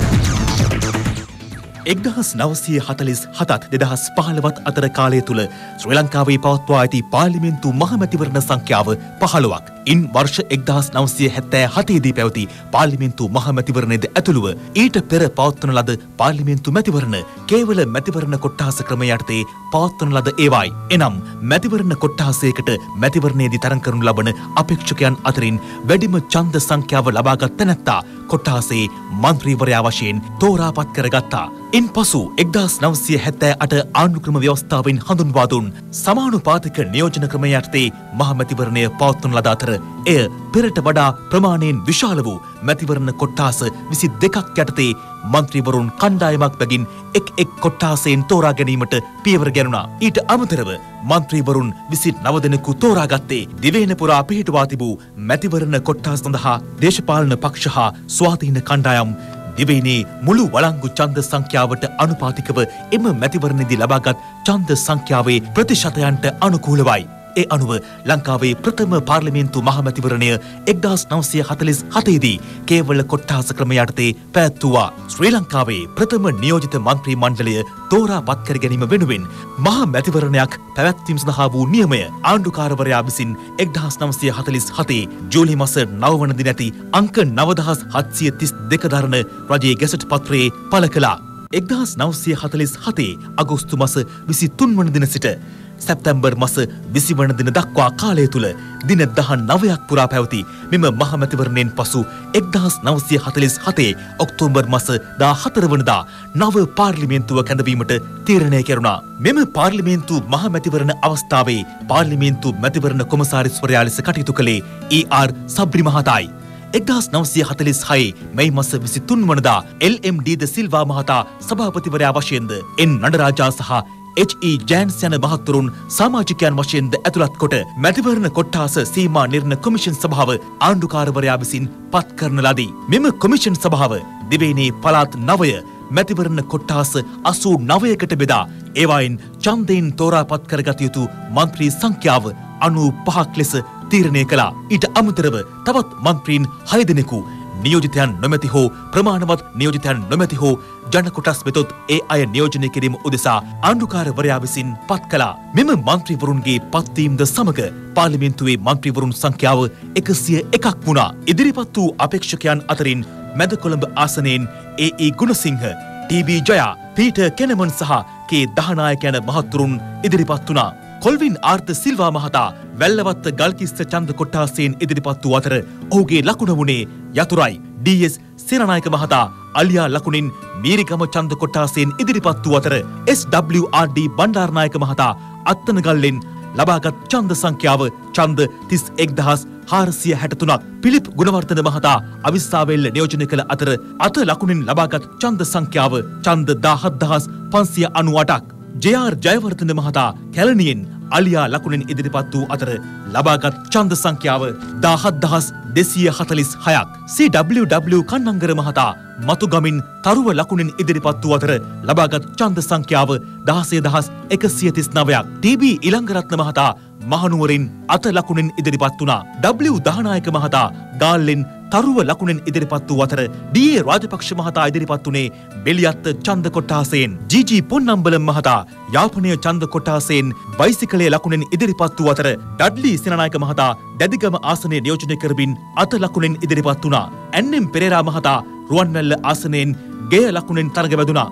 එක්දහස් නවසිය හතළිස් හතත් දෙදහස් පහළවත් අතර කාලය තුළ ශ්‍රී ලංකාවේ පවත්වා ඇති පාර්ලිමේන්තු මහමැතිවරණ සංඛ්‍යාව පහළොවක්. ඉන් වර්ෂ එක්දහස් නවසිය හැත්තෑ හතේදී පැවති පාර්ලිමේන්තු මහමැතිවරණයද ඇතුළුව ඊට පෙර පවත්වන ලද පාර්ලිමේන්තු මැතිවරණ කේවල මැතිවරණ කොට්ටාස ක්‍රමය යටතේ පවත්වන ලද ඒවායි. එනම් මැතිවරණ කොට්ටාසයකට මැතිවරණයේදී තරඟ කරනු ලබන අපේක්ෂකයන් අතරින් වැඩිම ඡන්ද සංඛ්‍යාව ලබාගත් තැනැත්තා කොට්ටාසේ මන්ත්‍රීවරයා වශයෙන් තෝරාපත් කරගත්තා. ඉන් පසු එක්දහස් නවසිය හැත්තෑ අට ආණ්ඩුක්‍රම ව්‍යවස්ථාවෙන් හඳුන්වා දුන් සමානුපාතික නියෝජන ක්‍රමය යටතේ මහමැතිවරණය පවත්වන ලද අතර එය පෙරට වඩා ප්‍රමාණයෙන් විශාල වූ මැතිවරණ කොට්ටාස විසි දෙකක් යටතේ මන්ත්‍රීවරුන් කණ්ඩායමක් බැගින් එක් එක් කොට්ටාසයෙන් තෝරා ගැනීමට පියවර ගැනුණා. ඊට අමතරව මන්ත්‍රීවරුන් විසි නව දෙනෙකු තෝරාගත්තේ දිවයින පුරා පිහිටුවා තිබූ මැතිවරණ කොට්ටාස සඳහා දේශපාලන පක්ෂ හා ස්වාධීන කණ්ඩායම් දිවයිනේ මුළු වළංගු ඡන්ද සංඛ්‍යාවට අනුපාතිකව එම මැතිවරණයේදී ලබාගත් ඡන්ද සංඛ්‍යාවේ ප්‍රතිශතයන්ට අනුකූලවයි. ඒ අනුව ලංකාවේ ප්‍රථම පාර්ලිමේන්තු මහමැතිවරණය එක්දහස් නවසිය හතළිස් හතේදී කේවල කොට්ටාස ක්‍රම යටතේ පැවැත්වුවා. ශ්‍රී ලංකාවේ ප්‍රථම නියෝජිත මන්ත්‍රී මණ්ඩලය තෝරා පත් කර ගැනීම වෙනුවෙන් මහා මැතිවරණයක් පැවැත්වීම සඳහා වූ නියමය ආණ්ඩුකාරවරයා විසින් එක්දහස් නවසිය හතළිස් හතේ ජූලි මාස නව වන දින ඇති අංක නවදහස් හත්සිය තිස් දෙක දරන රජයේ ගැසට් පත්‍රයේ පළ කළා. එක්දහස් නවසිය හතළිස් හතේ අගෝස්තු මාස විසි තුන් වන දින සිට සැප්තැම්බර් මාස විසි වන දින දක්වා කාලය තුල දින දහ නවයක් පුරා පැවති මෙම මහමැතිවරණයෙන් පසු එක්දහස් නවසිය හතළිස් හතේ ඔක්තෝබර් මාස දාහතර වනදා නව පාර්ලිමේන්තුව කැඳවීමට තීරණය කෙරුණා. මෙම පාර්ලිමේන්තු මහමැතිවරණ අවස්ථාවේ පාර්ලිමේන්තු මැතිවරණ කොමසාරිස්වරයා ලෙස කටයුතු කළේ ඊ ආර් සබ්රි මහතායි. එක්දහස් නවසිය හතළිස් හයේ මැයි මාස විසි තුන් වනදා එල් එම් ඩී ද සිල්වා මහතා සභාපතිවරයා වශයෙන්ද එන් නඩරාජා සහ එච් ඊ ජෑන්ස් යන මහත්වරුන් සමාජිකයන් වශයෙන්ද ඇතුළත් කොට මැතිවරණ කොට්ටාස සීමා නිර්ණය කොමිෂන් සභාව ආණ්ඩුකාරවරයා විසින් පත් කරන ලදී. මෙම කොමිෂන් සභාව දිවයිනේ පළාත් නවය මැතිවරණ කොට්ටාස අසූ නවයකට බෙදා ඒවායින් ඡන්දයෙන් තෝරා පත් කරගත යුතු මන්ත්‍රී සංඛ්‍යාව අනූ පහක් ලෙස තීරණය කළා. ඊට අමතරව තවත් මන්ත්‍රීන් හය දෙනෙකු නියෝජිතයන් නොමැති හෝ ප්‍රමාණවත් නියෝජිතයන් නොමැති හෝ ජන කොටස් වෙතොත් ඒ අය නියෝජනය කිරීම උදෙසා ආණ්ඩුකාරවරයා විසින් පත් කළා. මෙම මන්ත්‍රීවරුන්ගේ පත්වීමද සමග පාර්ලිමේන්තුවේ මන්ත්‍රීවරුන් සංඛ්‍යාව එකසිය එකක් වුණා. ඉදිරිපත් වූ අපේක්ෂකයන් අතරින් මැද කොළඹ ආසනයෙන් A E Gunasinghe, T B Jaya, Peter Keuneman සහ කේ දහනායක යන මහත්වරුන් ඉදිරිපත් වුණා. කොල්වින් ආර්ථ සිල්වා මහතා වැල්ලවත්ත ගල්කිස්ස ඡන්ද කොට්ටාසයෙන් ඉදිරිපත් වූ අතර ඔහුගේ ලකුණ වුණේ යතුරයි. ඩී එස් සිරනායක මහතා අලියා ලකුණින් මීරිගම ඡන්ද කොට්ටාසයෙන් ඉදිරිපත් වූ අතර S W R D Bandaranaike මහතා අත්තනගල්ලෙන් ලබාගත් ඡන්ද සංඛ්‍යාව ඡන්ද තිස් එක් දහස් හාරසිය හැට තුනක්. පිලිප් ගුණවර්ධන මහතා අවිස්සාවේල්ල නියෝජනය කළ අතර අත ලකුණින් ලබාගත් ඡන්ද සංඛ්‍යාව ඡන්ද දාහත් දහස් පන්සිය අනූ අටක්. ජේ ආර් ජයවර්ධන මහතා කැලණියෙන් අලියා ලකුණෙන් ඉදිරිපත් වූ අතර ලබාගත් ඡන්ද සංඛ්‍යාව දාහත් දහස් දෙසිය හතළිස් හයක්. සී ඩබ්ලිව් ඩබ්ලිව් කන්නංගර මහතා මතුගමින් තරුව ලකුණෙන් ඉදිරිපත් වූ අතර ලබාගත් ඡන්ද සංඛ්‍යාව දහසය දහස් එකසිය තිස් නවයක්. ටී බී ඉලංගරත්න මහතා මහනුවරින් අත ලකුණෙන් ඉදිරිපත් වුණා. ඩබ්ලිව් දහනායක මහතා ගාල්ලෙන් තරුව ලකුණෙන් ඉදිරිපත් වූ අතර ඩී ඒ රාජපක්ෂ මහතා ඉදිරිපත් වුණේ බෙලියත්ත ඡන්ද කොට්ටාසයෙන්. ජී ජී පොන්නම්බලම් මහතා යාපනය ඡන්ද කොට්ටාසයෙන් බයිසිකලයේ ලකුණෙන් ඉදිරිපත් වූ අතර ඩඩ්ලි සිනනායක මහතා දැදිගම ආසනයේ නියෝජනය කරමින් අත ලකුණෙන් ඉදිරිපත් වුණා. එන් එම් පෙරේරා මහතා රුවන්වැල්ල ආසනයෙන් ගෙය ලකුණෙන් තරඟ වැදුණා.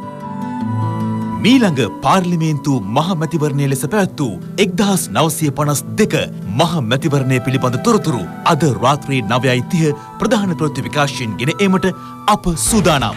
මීළඟ පාර්ලිමේන්තු මහ මැතිවරණය ලෙස පැවැත් වූ එක්දහස් නවසිය පනස් දෙක මහ මැතිවරණය පිළිබඳ තොරතුරු අද රාත්‍රී නවයයි තිහ ප්‍රධාන ප්‍රවෘත්ති විකාශයෙන් ගෙන ඒමට අප සූදානම්.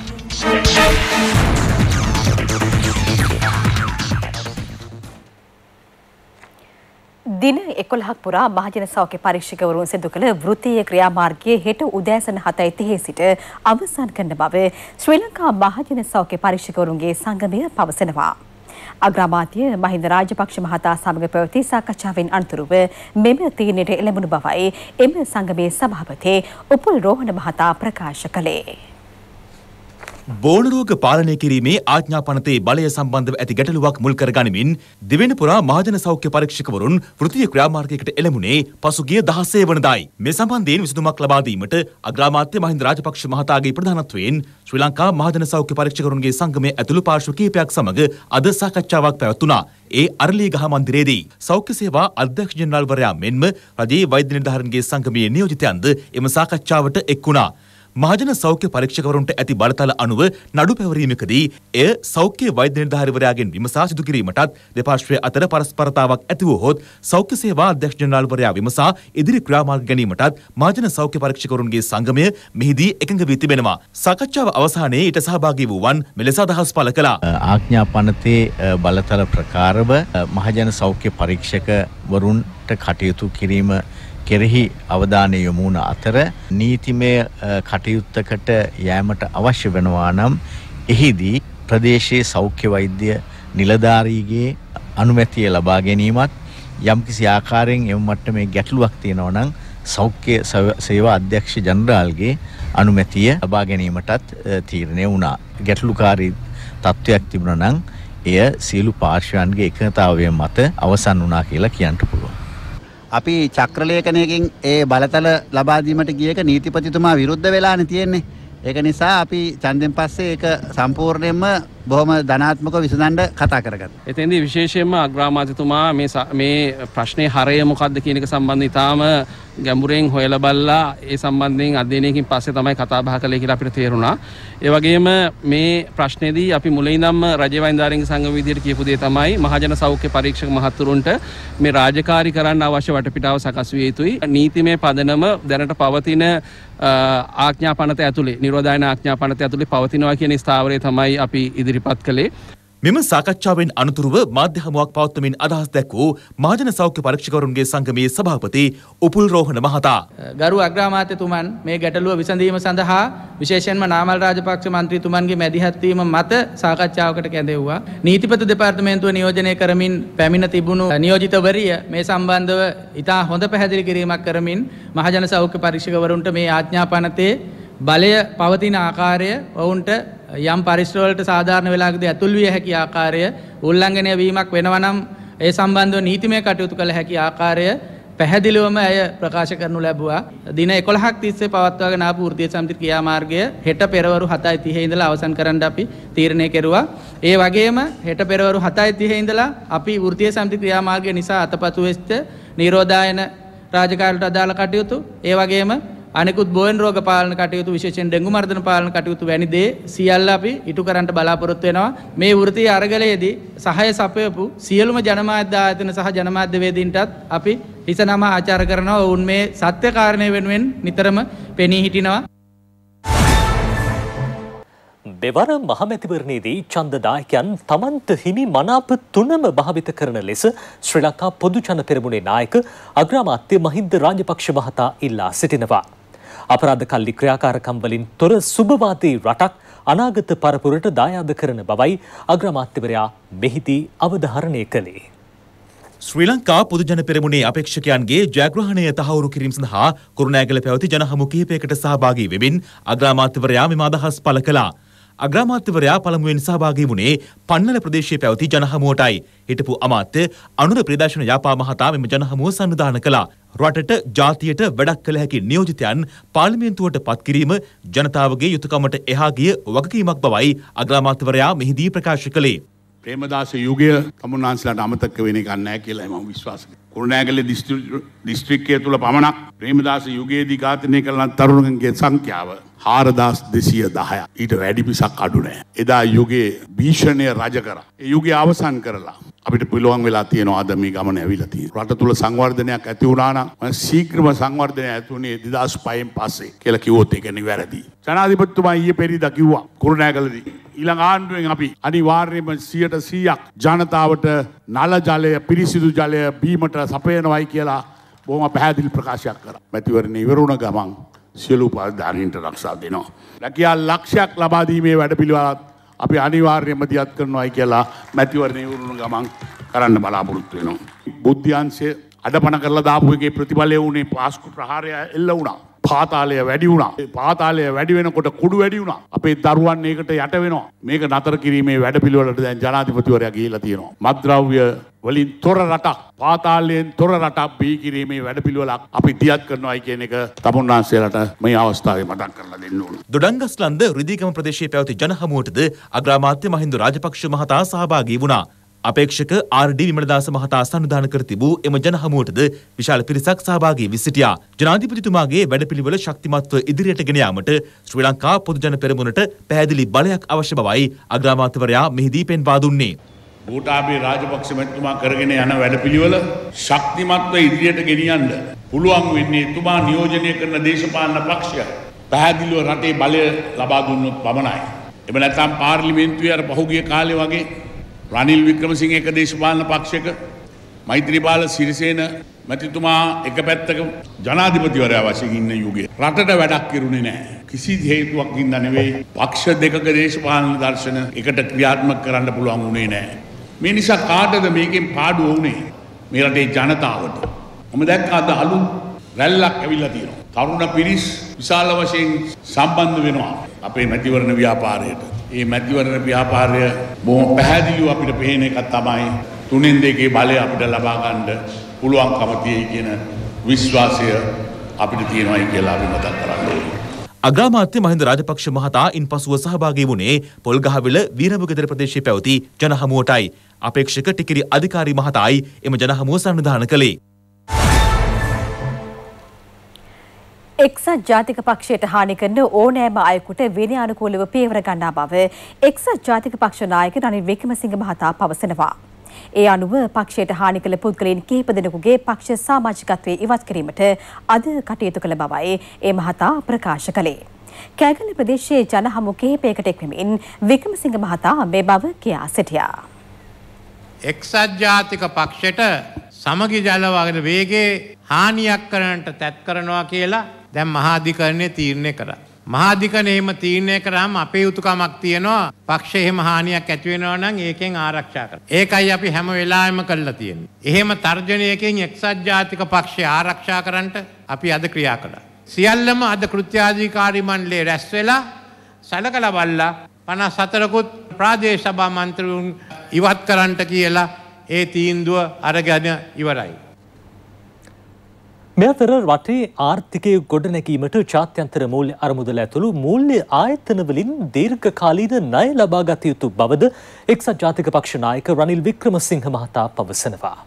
දින එකොළහක් පුරා මහජන සෞඛ්‍ය පරීක්ෂකවරුන් සිදු කළ වෘත්තීය ක්‍රියාමාර්ගයේ හෙට උදෑසන හතයි තිහේ සිට අවසන් කරන බව ශ්‍රී ලංකා මහජන සෞඛ්‍ය පරීක්ෂකවරුන්ගේ සංගමය පවසනවා. අග්‍රාමාත්‍ය මහින්ද රාජපක්ෂ මහතා සමග පැවති සාකච්ඡාවෙන් අනතුරුව මෙම තීරණයට එළඹුණු බවයි එම සංගමේ සභාපති උපුල් රෝහණ මහතා ප්‍රකාශ කළේ. බෝන රෝග පාලනය කිරීමේ ආඥා පනතේ බලය සම්බන්ධව ඇති ගැටලුවක් මුල් කරගනිමින් දිවෙන පුරා මහජන සෞඛ්‍ය පරීක්ෂකවරුන් වෘත්තීය ක්‍රියාමාර්ගයකට එළඹුණේ පසුගිය දහසේ වනදායි. මේ සම්බන්ධයෙන් විසඳුමක් ලබා දීමට අග්‍රාමාත්‍ය මහින්ද රාජපක්ෂ මහතාගේ ප්‍රධානත්වයෙන් ශ්‍රී ලංකා මහජන සෞඛ්‍ය පරීක්ෂකවරුන්ගේ සංගමය ඇතුළු පාර්ශ්ව කිහිපයක් සමග අද සාකච්ඡාවක් පැවැත්වුණා. ඒ අරලියගහ මන්දිරයේදී සෞඛ්‍ය සේවා අධ්‍යක්ෂ ජෙනරාල්වරයා මෙන්ම රජයේ වෛද්‍ය නිලධාරීන්ගේ සංගමයේ නියෝජිතයන්ද එම සාකච්ඡාවට එක් වුණා. මහජන සෞඛ්‍ය පරීක්ෂකවරුන්ට ඇති බලතල අනුව නඩු පැවරීමකදී එය සෞඛ්‍ය වෛද්‍ය නිලධාරීවරයාගෙන් විමසා සිදු කිරීමටත් දෙපාර්ශ්වය අතර පරස්පරතාවක් ඇති වූහොත් සෞඛ්‍ය සේවා අධ්‍යක්ෂ ජෙනරාල්වරයා විමසා ඉදිරි ක්‍රියාමාර්ග ගැනීමටත් මහජන සෞඛ්‍ය පරීක්ෂකවරුන්ගේ සංගමය මෙහිදී එකඟ වී තිබෙනවා. සාකච්ඡාව අවසානයේ ඊට සහභාගී වූවන් මෙලෙස අදහස් පළ කළා. ආඥා පනතේ බලතල ප්‍රකාරව මහජන සෞඛ්‍ය පරීක්ෂකවරුන්ට කටයුතු කිරීම කෙරෙහි අවධානය යොමු වන අතර නීතිමය කටයුත්තකට යෑමට අවශ්‍ය වෙනවා නම් එහිදී ප්‍රදේශයේ සෞඛ්‍ය වෛද්‍ය නිලධාරීගේ අනුමැතිය ලබා ගැනීමත් යම්කිසි ආකාරයෙන් එම මට්ටමේ ගැටලුවක් තියෙනවා නම් සෞඛ්‍ය සේවා අධ්‍යක්ෂ ජනරාල්ගේ අනුමැතිය ලබා ගැනීමටත් තීරණය වුණා. ගැටලුකාරී තත්ත්වයක් තිබුණා නම් එය සියලු පාර්ශ්වයන්ගේ එකඟතාවය මත අවසන් වුණා කියලා කියන්න පුළුවන්. අපි චක්‍රලේඛනයකින් ඒ බලතල ලබා දීමට ගියක නීතිපතිතුමා විරුද්ධ වෙලානේ තියෙන්නේ. ඒක නිසා අපි ඡන්දෙන් පස්සේ ඒක සම්පූර්ණයෙන්ම බොහොම ධනාත්මකව විසඳන්න කතා කරගත්තා. එතෙන්දී විශේෂයෙන්ම අග්‍රාමාත්‍යතුමා මේ මේ ප්‍රශ්නේ හරය මොකක්ද කියන එක සම්බන්ධව ඉතාම ගැඹුරෙන් හොයලා බලලා ඒ සම්බන්ධයෙන් අධ්‍යයනයකින් පස්සේ තමයි කතා බහ කළේ කියලා අපිට තේරුණා. ඒ වගේම මේ ප්‍රශ්නේදී අපි මුලින් ඉඳන්ම රජයේ වෛද්‍යාරික සංගම විදියට කියපු දේ තමයි මහජන සෞඛ්‍ය පරීක්ෂක මහතුරුන්ට මේ රාජකාරී කරන්න අවශ්‍ය වටපිටාව සකස් විය යුතුයි. නීතිමය පදනම දැනට පවතින ආඥා පනත ඇතුලේ නිරෝධායන ආඥා පනත ඇතුලේ පවතිනවා කියන ස්ථාවරය තමයි අපි ඉදිරිපත් කළේ. මෙම සාකච්ඡාවෙන් අනතුරුව මාධ්‍ය හමුවක් පවත්වමින් අදහස් දැක්වූ මහජන සෞඛ්‍ය පරීක්ෂකවරුන්ගේ සංගමේ සභාපති උපුල් රෝහණ මහතා ගරු අග්‍රාමාත්‍යතුමන් මේ ගැටලුව විසඳීම සඳහා විශේෂයෙන්ම නාමල් රාජපක්ෂ මන්ත්‍රීතුමන්ගේ මැදිහත් වීම මත සාකච්ඡාවකට කැඳෙව්වා. නීතිපති දෙපාර්තමේන්තුව නියෝජනය කරමින් පැමිණ තිබුණු නියෝජිතවරිය මේ සම්බන්ධව ඉතා හොඳ පැහැදිලි කිරීමක් කරමින් මහජන සෞඛ්‍ය පරීක්ෂකවරුන්ට මේ ආඥා පනතේ බලය පවතින ආකාරය ඔවුන්ට යම් පරිශ්‍රවලට සාධාරණ වෙලාවකදී ඇතුල් විය හැකි ආකාරය උල්ලංඝනය වීමක් වෙනවා නම් ඒ සම්බන්ධව නීතිමය කටයුතු කළ හැකි ආකාරය පැහැදිලිවම ඇය ප්‍රකාශ කරනු ලැබුවා. දින එකොළහක් තිස්සේ පවත්වාගෙන ආපු වෘත්තීය සමිති ක්‍රියාමාර්ගය හෙට පෙරවරු හතයි තිහේ ඉඳලා අවසන් කරන්න අපි තීරණය කෙරුවා. ඒ වගේම හෙට පෙරවරු හතයි තිහේ ඉඳලා අපි වෘත්තීය සමිති ක්‍රියාමාර්ගය නිසා අතපසු වෙච්ච නිරෝධායන රාජකාරියට අදාළ කටයුතු ඒ වගේම අනෙකුත් බෝයන් රෝග පාලන කටයුතු විශේෂයෙන් ඩෙන්ගු මර්ධන පාලන කටයුතු වැනි දේ සියල්ල අපි ඉටු කරන්නට බලාපොරොත්තු වෙනවා. මේ වෘත්තීය අරගලයේදී සහාය සපයපු සියලුම ජනමාධ්‍ය ආයතන සහ ජනමාධ්‍යවේදීන්ටත් අපි හිස නම ආචාර කරනවා. ඔවුන් මේ සත්‍ය කාරණය වෙනුවෙන් නිතරම පෙනී හිටිනවා. දෙවර මහමැතිවරණයේදී ඡන්දදායකයන් තමන්ට හිමි මනාප තුනම භාවිත කරන ලෙස ශ්‍රී ලංකා පොදු ජන පෙරමුණේ නායක අග්‍රාමාත්‍ය මහින්ද රාජපක්ෂ මහතා ඉල්ලා සිටිනවා. අපරාධ කල්ලි ක්‍රියාකාරකම් වලින් තොර සුබවාදී රටක් අනාගත පරපුරට දායාද කරන බවයි අග්‍රාමාත්‍යවරයා මෙහිදී අවධාරණය කළේ. ශ්‍රී ලංකා පොදු ජන පෙරමුණේ අපේක්ෂකයන්ගේ ජයග්‍රහණය තහවුරු කිරීම සඳහා කුරුණෑගල පැවති ජනහමු කිහිපයකට සහභාගී වෙමින් අග්‍රාමාත්‍යවරයා මෙම අදහස් පළ කළා. අග්‍රාමාත්‍යවරයා පළමුවෙන් සහභාගී වුණේ පන්නල ප්‍රදේශයේ පැවති ජනහමුවටයි. හිටපු අමාත්‍ය අනුර ප්‍රදර්ශන යාපා මහතා මෙම ජනහමුව සංවිධානය කළා. රටට ජාතියට වැඩක් කළ හැකි නියෝජිතයන් පාර්ලිමේන්තුවට පත් කිරීම ජනතාවගේ යුතුයකමට එහා ගිය වගකීමක් බවයි අග්‍රාමාත්‍යවරයා මෙහිදී ප්‍රකාශ කළේ. ප්‍රේමදාස යුගය තමුන්වහන්සේලාට අමතක වෙන එකක් නැහැ කියලා මම විශ්වාස කරනවා. කුරුණෑගල දිස්ත්‍රික්කය තුල පමණක් ප්‍රේමදාස යුගයේදී ඝාතනය කළ තරුණයන්ගේ සංඛ්‍යාව හාරදාස් දෙසිය දහයක්. ඊට වැඩි පිසක් අඩු නැහැ. එදා යුගයේ භීෂණය රජ කරා. ඒ යුගය අවසන් කරලා අපිට පුළුවන් වෙලා තියෙනවා අද මේ ගමන ඇවිල්ලා තියෙනවා. රට තුල සංවර්ධනයක් ඇති වුණා නම් ශීඝ්‍රම සංවර්ධනය ඇති වුණේ දෙදාස් පහෙන් පස්සේ කියලා කිව්වොත් ඒක නිවැරදි. ජනාධිපතිතුමා ඊයේ පෙරේදා කිව්වා කුරුණෑගලදී ඊළඟ ආණ්ඩුවෙන් අපි අනිවාර්යයෙන්ම සියයට සීයක් ජනතාවට නල ජලය පිරිසිදු ජලය බීමට සපයනවායි කියලා බොහොම පැහැදිලි ප්‍රකාශයක් කරා. මැතිවරණය ඉවර වුණ ගමන් සියලු උපාධිධාරීන්ට ආරක්ෂා දෙනවා. රැකියා ලක්ෂයක් ලබා දීමේ වැඩපිළිවෙලත් අපි අනිවාර්යයෙන්ම දියත් කරනවායි කියලා මැතිවරණය ඉවර වුණ ගමන් කරන්න බලාපොරොත්තු වෙනවා. බුද්ධ්‍යංශය අඩපණ කරලා දාපු එකේ ප්‍රතිඵලය වුණේ පාස්කු ප්‍රහාරය එල්ල වුණා. පාතාලය වැඩි වුණා. ඒ පාතාලය වැඩි වෙනකොට කුඩු වැඩි වුණා. අපේ දරුවන් ඒකට යට වෙනවා. මේක නතර කිරීමේ වැඩපිළිවෙලට දැන් ජනාධිපතිවරයා ගිහිල්ලා තියෙනවා. මත්ද්‍රව්‍ය වලින් තොර රටක්, පාතාලයෙන් තොර රටක් බිහි කිරීමේ වැඩපිළිවෙලක් අපි දියත් කරනවායි කියන එක තමුන්නාන්සේලාට මේ අවස්ථාවේ මතක් කරලා දෙන්න ඕන. දොඩංගස්ලන්ද රිදීගම ප්‍රදේශයේ පැවති ජනහමුවටද අග්‍රාමාත්‍ය මහින්ද රාජපක්ෂ මහතා සහභාගී වුණා. අපේක්ෂක ආර්.ඩී. විමලදාස මහතා සංවිධානය කර තිබූ එම ජනහමුවටද විශාල පිරිසක් සහභාගී වී සිටියා. ජනාධිපතිතුමාගේ වැඩපිළිවෙල ශක්තිමත්ව ඉදිරියට ගෙන යාමට ශ්‍රී ලංකා පොදු ජන පෙරමුණට පැහැදිලි බලයක් අවශ්‍ය බවයි අග්‍රාමාත්‍යවරයා මෙහිදී පෙන්වා දුන්නේ. ගෝඨාභය රාජපක්ෂ මැතිතුමා කරගෙන යන වැඩපිළිවෙල ශක්තිමත්ව ඉදිරියට ගෙනියන්න පුළුවන් වෙන්නේ එතුමා නියෝජනය කරන දේශපාලන පක්ෂය පැහැදිලිව රටේ බලය ලබා දුන්නොත් පමණයි. එබ නැත්නම් පාර්ලිමේන්තුවේ අර පහුගිය කාලේ වගේ රනිල් වික්‍රමසිංහ එක දේශපාලන පක්ෂයක මෛත්‍රීපාල සිරිසේන මැතිතුමා එක පැත්තක ජනාධිපතිවරයා වශයෙන් ඉන්න යුගයේ රටට වැඩක් කෙරුණේ නැහැ. කිසි හේතුවක් හින්දා නෙවෙයි පක්ෂ දෙකක දේශපාලන දර්ශන එකට ක්‍රියාත්මක කරන්න පුළුවන් වුණේ නැහැ. මේ නිසා කාටද මේකෙන් පාඩුව වුණේ? මේ රටේ ජනතාවට. මම දැක්කා අද අලුත් රැල්ලක් ඇවිල්ලා තියෙනවා. තරුණ පිරිස් විශාල වශයෙන් සම්බන්ධ වෙනවා අපේ මැතිවරණ ව්‍යාපාරයට. මේ මැතිවරණ ව්‍යාපාරය බොහොම පැහැදිලිව අපිට පේන එකක් තමයි තුනෙන් දෙකේ බලය අපිට ලබා ගන්න පුළුවන්කම තියෙයි කියන විශ්වාසය අපිට තියෙනවායි කියලා අපි මතක් කරගන්න ඕනේ. අග්‍රාමාත්‍ය මහින්ද රාජපක්ෂ මහතා ඉන්පසුව සහභාගී වුණේ පොල්ගහවෙල වීරමුගදර ප්‍රදේශයේ පැවති ජනහමුවටයි. අපේක්ෂක ටිකිරි අධිකාරී මහතායි එම ජනහමුව සංවිධානය කළේ. එක්සත් ජාතික පක්ෂයට හානි කරන ඕනෑම අයෙකුට විනයානුකූලව පියවර ගන්නා බව එක්සත් ජාතික පක්ෂ නායක රනිල් වික්‍රමසිංහ මහතා පවසනවා. ඒ අනුව පක්ෂයට හානි කළ පුද්ගලයන් කිහිප දෙනෙකුගේ පක්ෂ සමාජිකත්වයේ ඉවත් කිරීමට අද කටයුතු කළ බවයි ඒ මහතා ප්‍රකාශ කළේ. කෑගල්ල ප්‍රදේශයේ ජනහමු කිහිපයකට එක්වෙමින් වික්‍රමසිංහ මහතා මේ බව කියා සිටියා. එක්සත් ජාතික පක්ෂයට සමගි ජලවගෙන වේගේ හානියක් කරන්නට තැත් කරනවා කියලා දැන් මහාධිකරණය තීරණය කරා. මහාධිකරණය එහෙම තීරණය කරාම අපේ යුතුයකමක් තියෙනවා පක්ෂ එහෙම හානියක් ඇති වෙනවා නම් ඒකෙන් ආරක්ෂා කරන්න. ඒකයි අපි හැම වෙලාවෙම කරලා තියෙන්නේ. එහෙම තර්ජනයකින් එක්සත් ජාතික පක්ෂය ආරක්ෂා කරන්නට අපි අද ක්‍රියා කළා. සියල්ලම අද කෘත්‍යාධිකාරී මණ්ඩලයේ රැස් වෙලා සලකලා බලලා පනස් හතරකුත් ප්‍රාදේශ සභා මන්ත්‍රීවරුන් ඉවත් කරන්නට කියලා ඒ තීන්දුව අරගෙන ඉවරයි. මේ අතර රටේ ආර්ථිකය ගොඩනැගීමට ජාත්‍යන්තර මූල්‍ය අරමුදල ඇතුළු මූල්‍ය ආයතන වලින් දීර්ඝකාලීන ණය ලබා ගත යුතු බවද එක්සත් ජාතික පක්ෂ නායක රනිල් වික්‍රමසිංහ මහතා පවසනවා.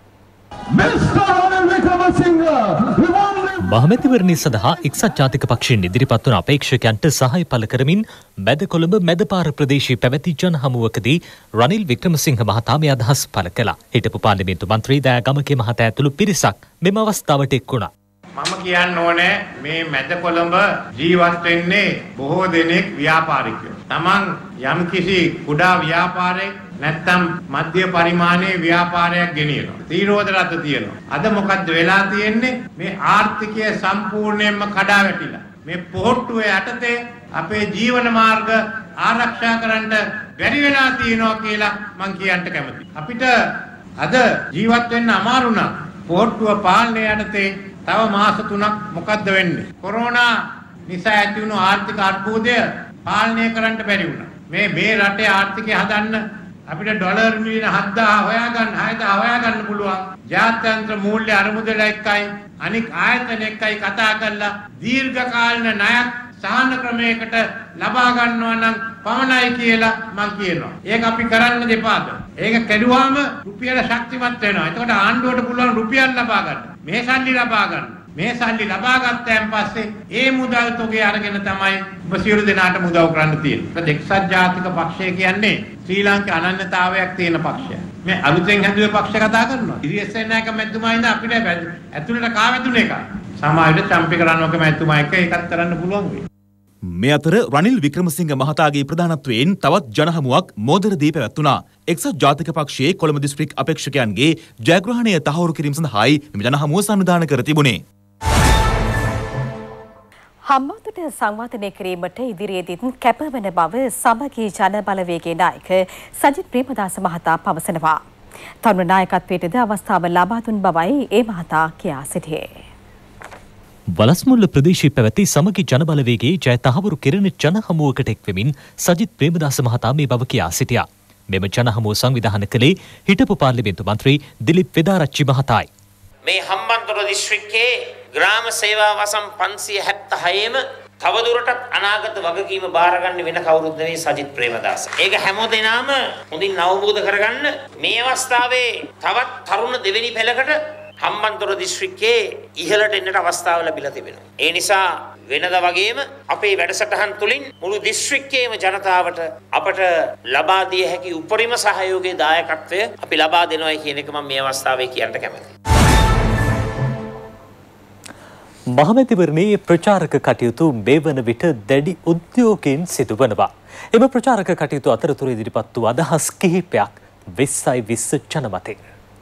මහමැතිවරණය සඳහා එක්සත් ජාතික පක්ෂයෙන් ඉදිරිපත් වන අපේක්ෂකයන්ට සහාය පළ කරමින් මැද කොළඹ මැදපාර ප්‍රදේශයේ පැවති ජනහමුවකදී රනිල් වික්‍රමසිංහ මහතා මේ අදහස් පළ කළා. හිටපු පාර්ලිමේන්තු මන්ත්‍රී දයාගමගේ මහතා ඇතුළු පිරිසක් මෙම අවස්ථාවට එක් වුණා. මම කියන්න ඕනේ මේ මැද කොළඹ ජීවත් වෙන්නේ බොහෝ දෙනෙක් ව්‍යාපාරිකයෝ. Taman යම්කිසි කුඩා ව්‍යාපාරයක් නැත්තම් මධ්‍ය පරිමාණයේ ව්‍යාපාරයක් ගෙනියනවා. තීරෝධ රට තියෙනවා. අද මොකද්ද වෙලා තියෙන්නේ? මේ ආර්ථිකය සම්පූර්ණයෙන්ම කඩා වැටිලා. මේ පොහොට්ටුව යටතේ අපේ ජීවන මාර්ග ආරක්ෂා කරන්න බැරි වෙලා තියෙනවා කියලා මම කියන්න කැමතියි. අපිට අද ජීවත් වෙන්න අමාරු නම් පොහොට්ටුව පාලනය යටතේ තව මාස තුනක් මොකද්ද වෙන්නේ? කොරෝනා නිසා ඇති වුණු ආර්ථික අර්බුදය පාලනය කරන්න බැරි වුණා. මේ මේ රටේ ආර්ථිකය හදන්න අපිට ඩොලර් මිලියන හත්දාහ හොයාගන්න හයදාහ හොයාගන්න පුළුවන්. ජාත්‍යන්තර මූල්‍ය අරමුදල එක්කයි අනික් ආයතන එක්කයි කතා කරලා දීර්ඝකාලීන ණයක් සහන ක්‍රමයකට ලබා ගන්නවා නම් පමණයි කියලා මම කියනවා. ඒක අපි කරන්න දෙපාද. ඒක කැඩුවාම රුපියල ශක්තිමත් වෙනවා. එතකොට ආණ්ඩුවට පුළුවන් රුපියල් ලබා ගන්න. මේ සල්ලි ලබා ගන්න. මේ සල්ලි ලබා ගත්තයන් පස්සේ ඒ මුදල් තොගේ අරගෙන තමයි ඔබ සියලු දෙනාට උදව් කරන්න තියෙන්නේ. ඒත් එක්සත් ජාතික පක්ෂය කියන්නේ ශ්‍රී ලංකාවේ අනන්‍යතාවයක් තියෙන පක්ෂයක්. මේ අලුතෙන් හැදුවේ පක්ෂ කතා කරනවා. ඉරියස්සෙන් නැක මැදුමා ඉඳන් අපිට ඇතුළට කාවැදුන එක. සමාජයට චම්පික රණවක මැදුමා එක ඒකත් කරන්න පුළුවන් වෙයි. මේ අතර රනිල් වික්‍රමසිංහ මහතාගේ ප්‍රධානත්වයෙන් තවත් ජනහමුවක් මෝදරදී පැවැත්වුණා. එක්සත් ජාතික පක්ෂයේ කොළඹ දිස්ත්‍රික් අපේක්ෂකයන්ගේ ජයග්‍රහණය තහවුරු කිරීම සඳහායි මෙම ජනහමුව සංවිධානය කර තිබුණේ. හම්බන්තොට සංවර්ධනය කිරීමට ඉදිරියේදීත් කැපවන බව සමගී ජන බලවේගයේ නායක සජිත් ප්‍රේමදාස මහතා පවසනවා. තරුණ නායකත්වයටද අවස්ථාව ලබා දුන් බවයි ඒ මහතා කියා සිටියේ. වලස්මුල්ල ප්‍රදේශයේ පැවති සමගි ජනබලවේගයේ ජය තහවුරු කෙරෙන ජනහමුවකට එක්වෙමින් සජිත් ප්‍රේමදාස මහතා මේ බව කියා සිටියා. මෙම ජනහමුව සංවිධානය කළේ හිටපු පාර්ලිමේන්තු මන්ත්‍රී දිලිප් වෙදාරච්චි මහතායි. මේ හම්බන්තොට දිස්ත්‍රික්කයේ ග්‍රාම සේවා වසම් පන්සිය හැත්තහයම තවදුරටත් අනාගත වගකීම බාරගන්න වෙන කවුරුත් නෙවෙයි සජිත් ප්‍රේමදාස. ඒක හැමෝදෙනාම හොඳින් අවබෝධ කරගන්න මේ අවස්ථාවේ තවත් තරුණ දෙවෙනි පෙළකට හම්බන්තොට දිස්ත්‍රික්කයේ ඉහළට එන්නට අවස්ථාව ලැබිලා තිබෙනවා. ඒ නිසා වෙනද වගේම අපේ වැඩසටහන් තුලින් මුළු දිස්ත්‍රික්කයේම ජනතාවට අපට ලබා දිය හැකි උපරිම සහයෝගයේ දායකත්වය අපි ලබා දෙනවා කියන එක මම මේ අවස්ථාවේ කියන්න කැමතියි. මහමැතිවරණයේ ප්‍රචාරක කටයුතු මේ වන විට දැඩි උද්‍යෝගයෙන් සිදුවනවා. එම ප්‍රචාරක කටයුතු අතරතුර ඉදිරිපත් වූ අදහස් කිහිපයක් විස්සයි විස්ස ජනමතයෙන්.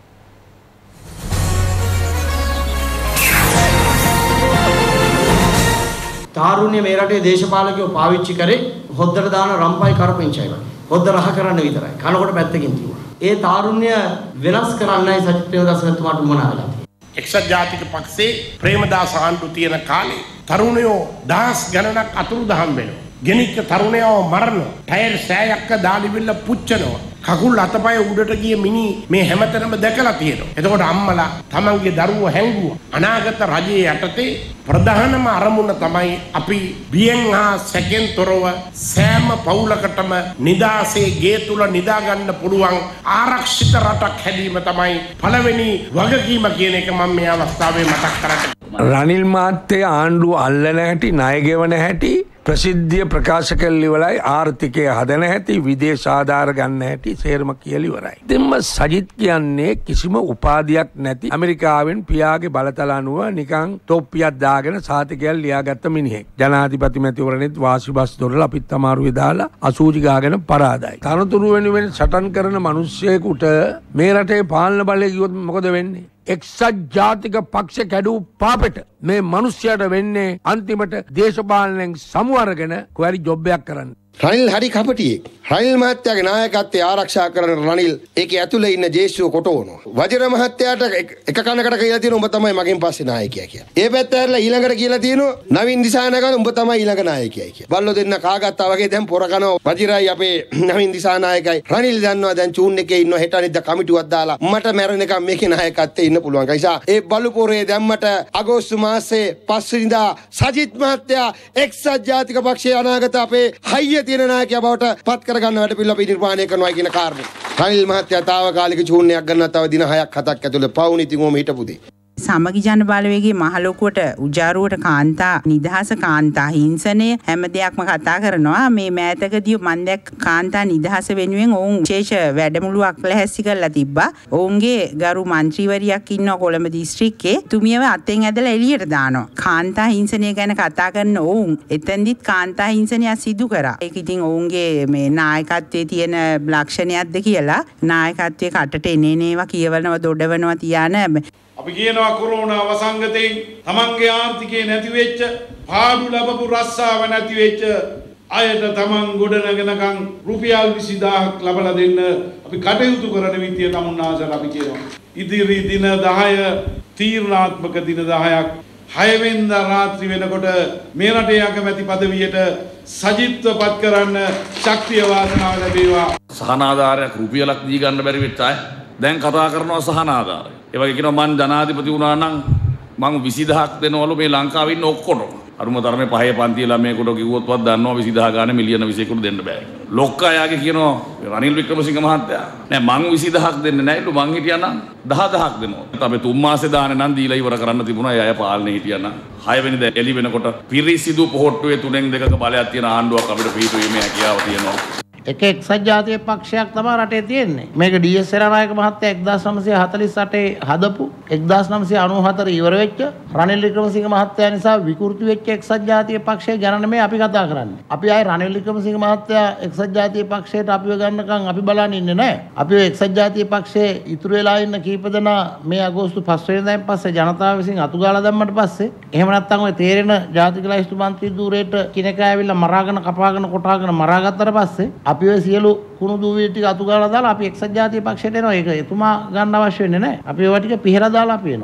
තාරුණ්‍ය මේ රටේ දේශපාලකයෝ පාවිච්චි කරේ හොද්දට දාන රම්පයි කරපිංචයි වගේ. හොද්ද රහ කරන්න විතරයි. කනකොට පැත්තකින් තියුවා. ඒ තාරුණ්‍ය වෙනස් කරන්නයි සජිත් ප්‍රේමදාස මහත්මයාට උවමනා වෙලා තියෙන්නේ. එක්සත් ජාතික පක්ෂේ ප්‍රේමදාස ආණ්ඩු තියෙන කාලේ තරුණයෝ දහස් ගණනක් අතුරුදහන් වෙනවා. ගෙනිච්ච තරුණයෝ මරනවා. ටයර් සෑයක්ක දාලිවිල්ල පුච්චනවා. කකුල් අතපය උඩට ගිය මිනි මේ හැමතැනම දැකලා තියෙනවා. එතකොට අම්මලා තමන්ගේ දරුවෝ හැංගුවා. අනාගත රජයේ යටතේ ප්‍රධානම අරමුණ තමයි අපි බියෙන් හා සැකෙන් තොරව සෑම පවුලකටම නිදාසේ ගේ තුල නිදා ගන්න පුළුවන් ආරක්ෂිත රටක් හැදීම තමයි පළවෙනි වගකීම කියන එක මම මේ අවස්ථාවේ මතක් කරගන්නවා. රනිල් මාත්තේ ආණ්ඩුව අල්ලන හැටි ණය ගෙවන හැටි ප්‍රසිද්ධිය ප්‍රකාශ කළ ඉවරයි ආර්ථිකය හදන හැටි විදේශ ආධාර ගන්න හැටි සේරම කියලා ඉවරයි. ඉතින්ම සජිත් කියන්නේ කිසිම උපාධියක් නැති ඇමරිකාවෙන් පියාගේ බලතල අනුව නිකන් තොප්පියක් දාගෙන සාතිකයක් ලියාගත්ත මිනිහෙක්. ජනාධිපති මැතිවරණෙත් වාසි බස් දොරලා අපිත් අමාරුවේ දාලා අසූචි ගාගෙන පරාදයි. තනතුරු වෙනුවෙන් සටන් කරන මිනිස්සෙකුට මේ රටේ පාලන බලය කිව්වොත් මොකද වෙන්නේ? එක්සත් ජාතික පක්ෂ කැඩූ පාපෙට මේ මිනිස්යාට වෙන්නේ අන්තිමට දේශපාලනයෙන් සමු අරගෙන කොහරි ජොබ් එකක් කරන්න. රනිල් හරි කපටියෙක්. රනිල් මහත්තයාගේ නායකත්වය ආරක්ෂා කරන රනිල් ඒකේ ඇතුලේ ඉන්න ජේෂ්ඨව කොටවනවා. වජිර මහත්තයාට එක කනකට කියලා තියෙනවා උඹ තමයි මගෙන් පස්සේ නායකයා කියලා. ඒ පැත්ත ඇරලා ඊළඟට කියලා තියෙනවා නවීන් දිසානායක උඹ තමයි ඊළඟ නායකයා කියලා. බල්ලෝ දෙන්න කාගත්තා වගේ දැන් පොර කනවා වජිරයි අපේ නවීන් දිසානායකයි. රනිල් දන්නවා දැන් චූන් එකේ ඉන්නවා හෙට අනිද්දා කමිටුවක් දාලා මට මැරෙනකම් මේකේ නායකත්වයේ ඉන්න පුළුවන්. ඒ නිසා ඒ බලු පොරේ දැම්මට අගෝස්තු මාසේ පස් වෙනිදා සජිත් මහත්තයා එක්සත් ජාතික පක්ෂයේ අනාගත අපේ හයිය තියෙන නායකයා බවට පත් කරගන්න වැඩ පිළිවෙල අපි නිර්මාණය කරනවා කියන කාරණේ. රනිල් මහත්තයා තාවකාලික චූර්ණයක් ගන්නවා තව දින හයක් හතක් ඇතුළත පවුනි ඉතින් ඕම හිටපුදී. සමගි ජන බලවේගයේ මහලොකුවට උජාරුවට කාන්තා නිදහස කාන්තා හිංසනය හැම දෙයක්ම කතා කරනවා. මේ මෑතකදී මම දැක් කාන්තා නිදහස වෙනුවෙන් ඔවුන් විශේෂ වැඩමුළුවක් ලැහැස්ති කරලා තිබ්බා. ඔවුන්ගේ ගරු මන්ත්‍රීවරියක් ඉන්නවා කොළඹ දිස්ත්‍රික්කේ. තුමියව අතෙන් ඇදලා එළියට දානවා. කාන්තා හිංසනය ගැන කතා කරන ඔවුන් එතෙන්දිත් කාන්තා හිංසනය සිදු කරා. ඒක ඉතින් ඔවුන්ගේ මේ නායකත්වයේ තියෙන ලක්ෂණයක්ද කියලා නායකත්වයේ කටට එනේන ඒවා කියවනවා දොඩවනවා තියාන අපි කියනවා කොරෝනා වසංගතයෙන් තමන්ගේ ආර්ථිකය නැති වෙච්ච පාඩු ලැබපු රස්සාව නැති වෙච්ච අයට තමන් ගොඩනගෙනකන් රුපියල් විසිදාහක් ලබලා දෙන්න අපි කටයුතු කරන විදිය තමුන්නාසල අපි කියනවා. ඉදිරි දින දහය තීරණාත්මක දින දහයක් හය වෙනිදා රාත්‍රී වෙනකොට මේ රටේ අගමැති පදවියට සජිත්ව පත් කරන්න ශක්තිය වාසනාව ලැබේවා. සහනාධාරයක් රුපියලක් දී ගන්න බැරි වෙච්ච අය දැන් කතා කරනවා සහනාධාරය. ඒ වගේ කියනවා මං ජනාධිපති වුණා නම් මං විසිදහක් දෙනවලු මේ ලංකාවේ ඉන්න ඔක්කොම. අරුම තරමේ පහේ පන්ති ළමයෙකුට කිව්වොත්වත් දන්නවා විසිදහ ගානේ මිලියන විසයකට දෙන්න බෑ. ලොක්කා යාගේ කියනවා රනිල් වික්‍රමසිංහ මහත්තයා නෑ මං විසිදහක් දෙන්නේ නෑලු මං හිටියානම් දහදහක් දෙනවා. අපි තුන් මාසේ දානේ නම් දීලා ඉවර කරන්න තිබුණා. ඒ අය පාලනේ හිටියානම් හය වෙනිදා එළි වෙනකොට පිරිසිදු පොහොට්ටුවේ තුනෙන් දෙකක බලයක් තියෙන ආණ්ඩුවක් අපිට පිහිටුවීමේ හැකියාව තියෙනවා. එක එක්සත් ජාතික පක්ෂයක් තමයි රටේ තියෙන්නේ. මේක ඩී.එස්. සේනානායක මහත්තයා එක්දාස් නවසිය හතළිස් අටේ හදපු එක්දාස් නවසිය අනූ හතර ඉවර වෙච්ච රනිල් වික්‍රමසිංහ මහත්තයා නිසා විකෘති වෙච්ච එක්සත් ජාතික පක්ෂය ගැන නෙමෙයි අපි කතා කරන්නේ. අපි ආයේ රනිල් වික්‍රමසිංහ මහත්තයා එක්සත් ජාතික පක්ෂයට අපිව ගන්නකම් අපි බලන් ඉන්නේ නැහැ. අපි එක්සත් ජාතික පක්ෂයේ ඉතුරු වෙලා ඉන්න කීප දෙනා මේ අගෝස්තු පස් වෙනිදාන් පස්සේ ජනතාව විසින් අතුගාලා දැම්මට පස්සේ එහෙම නැත්නම් ඔය තේරෙන ජාතික ලයිස්තු මන්ත්‍රී ධූරයට කිනක ඇවිල්ලා මරාගෙන කපාගෙන කොටාගෙන මරාගත්තට පස්සේ අපි ඔය සියලු කුණු දූවිලි ටික අතු ගාලා දාලා අපි එක්සත් ජාතික පක්ෂයට එනවා. ඒක එතුමා ගන්න අවශ්‍ය වෙන්නේ නැහැ. අපි ඒවා ටික පිහලා දාලා අපි එනවා.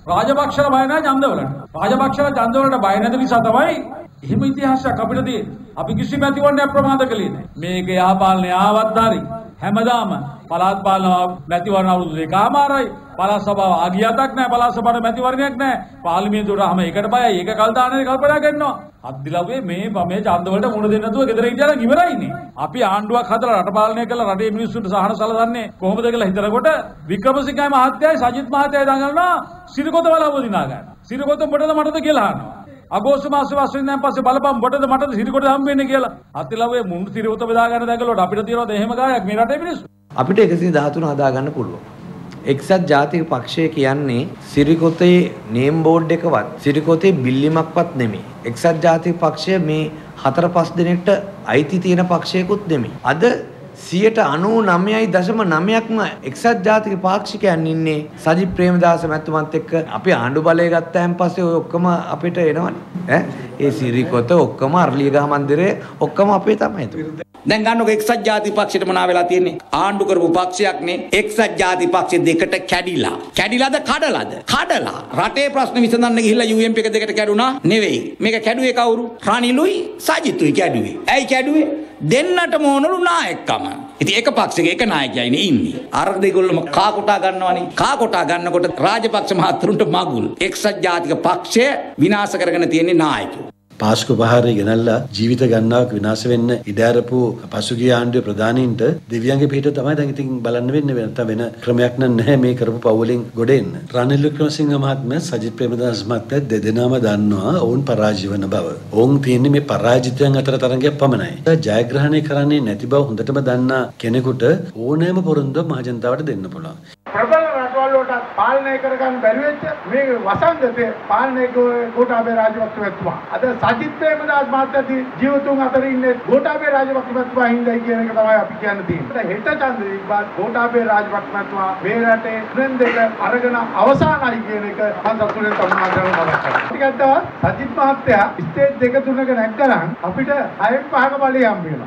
රාජපක්ෂලා බය නැහැ ඡන්දවලට. රාජපක්ෂලා ඡන්දවලට බය නැති නිසා තමයි එහෙම ඉතිහාසයක් අපිට තියෙන්නේ. අපි කිසි මැතිවරණයක් ප්‍රමාද කළේ නැහැ. මේක යහපාලනය ආවත් හරි හැමදාම පළාත් පාලන මැතිවරණ අවුරුදු දෙකමාරයි. පළාත් සභාව ආගියතක් නැහැ. පළාත් සභාවට මැතිවරණයක් නැහැ. පාර්ලිමේන්තුවට හැම එකට බයයි. ඒක කල්දානේ කල්පනා කරනවා. අද්දිලව්වේ මේ මේ ඡන්දවලට මුණ දෙන්න නැතුව ගෙදර හිටියනම් ඉවරයිනේ. අපි ආණ්ඩුවක් හදලා රට පාලනය කරලා රටේ මිනිස්සුන්ට සහන සලසන්නේ කොහොමද කියලා හිතනකොට වික්‍රමසිංහයි මහත්තයයි සජිත් මහත්තයයි දඟලනවා සිරිකොත වලව දිනා ගන්න. සිරිකොත මොකටද මටද කියලා අහනවා. අගෝස්තු මාසේ පස් වෙනිදාන් පස්සේ බලපන් මොකටද මටද සිරිකොත හම් වෙන්නේ කියලා. අද්දිලව්වේ මුණු සිරිකොත බෙදා ගන්න දඟලුවට අපිට තියනවාද එහෙම ගායක් මේ රටේ මිනිස්සු? අපිට එකසිය දහතුන හදා ගන්න පුළුවන්. එක්සත් ජාතික පක්ෂය කියන්නේ සිරිකොතේ නේම් බෝඩ් එකවත් සිරිකොතේ බිල්ලිමක්වත් නෙමෙයි. එක්සත් ජාතික පක්ෂය මේ හතර පහ දිනකට අයිති තියෙන පක්ෂයකුත් නෙමෙයි. අද සියයට අනූ නවයයි දශම නවයක්ම එක්සත් ජාතික පාක්ෂිකයන් ඉන්නේ සජිත් ප්‍රේමදාස මැතිතුමත් එක්ක. අපි ආණ්ඩු බලය ගත්තාන් පස්සේ ඔය ඔක්කොම අපිට එනවනේ. ඈ ඒ සිරිකොත ඔක්කොම අරලියගහ මන්දිරේ ඔක්කොම අපේ තමයි. දැන් ගන්නකො එක්සත් ජාතික පක්ෂයට මොනවා වෙලා තියෙන්නේ? ආණ්ඩු කරපු පක්ෂයක්නේ. එක්සත් ජාතික පක්ෂය දෙකට කැඩිලා. කැඩිලාද කඩලාද? කඩලා. රටේ ප්‍රශ්න විසඳන්න ගිහිල්ලා යූ එම් පී එක දෙකට කැඩුනා නෙවෙයි. මේක කැඩුවේ කවුරු? රනිලුයි සජිතුයි කැඩුවේ. ඇයි කැඩුවේ? දෙන්නටම ඕනලු නායකකම. ඉතින් එක පක්ෂයක එක නායකයයිනේ ඉන්නේ. අර දෙගොල්ලම කා කොටා ගන්නවනේ. කා කොටා ගන්නකොට රාජපක්ෂ මහතුරුන්ට මගුල්. එක්සත් ජාතික පක්ෂය විනාශ කරගෙන තියෙන්නේ නායකයෝ. පාස්කු පහරේ ගෙනල්ලා ජීවිත ගණනාවක් විනාශ වෙන්න ඉඩ අරපු පසුගිය ආණ්ඩුවේ ප්‍රධානීන්ට දෙවියන්ගේ පිට තමයි දැන් ඉතින් බලන්න වෙන්නේ. නැත්නම් වෙන ක්‍රමයක් නැහැ මේ කරපු පවුලෙන් ගොඩ එන්න. රනිල් වික්‍රමසිංහ මහත්මයා සජිත් ප්‍රේමදාස මහත්මයා දෙදෙනාම දන්නවා ඔවුන් පරාජය වන බව. ඔවුන් තියෙන්නේ මේ පරාජිතයන් අතර තරඟයක් පමණයි. ජයග්‍රහණය කරන්නේ නැති බව හොඳටම දන්නා කෙනෙකුට ඕනෑම පොරොන්දුවක් මහජනතාවට දෙන්න පුළුවන්. ප්‍රබල රටවල් වලට පාලනය කරගන්න බැරි වෙච්ච මේ වසංගතේ පාලනය ගෝඨාභය රාජපක්ෂ මැතිතුමා. අද සජිත් ප්‍රේමදාස මහත්තයා ජීවතුන් අතර ඉන්නේ ගෝඨාභය රාජපක්ෂ මැතිතුමා හින්දායි කියන එක තමයි අපි කියන්න තියෙන්නේ. හෙට ඡන්ද විභාග ගෝඨාභය රාජපක්ෂ මැතිතුමා මේ රටේ ට්‍රෙන්ඩ් එක අරගෙන අවසానයි කියන එක මම සතුටෙන් තමයි කරනවා. ටිකක් තවත් සජිත් මහත්තයා ස්ටේජ් දෙක තුනක නැග්ගනම් අපිට හයෙන් පහක බලය හම්බ වෙනවා.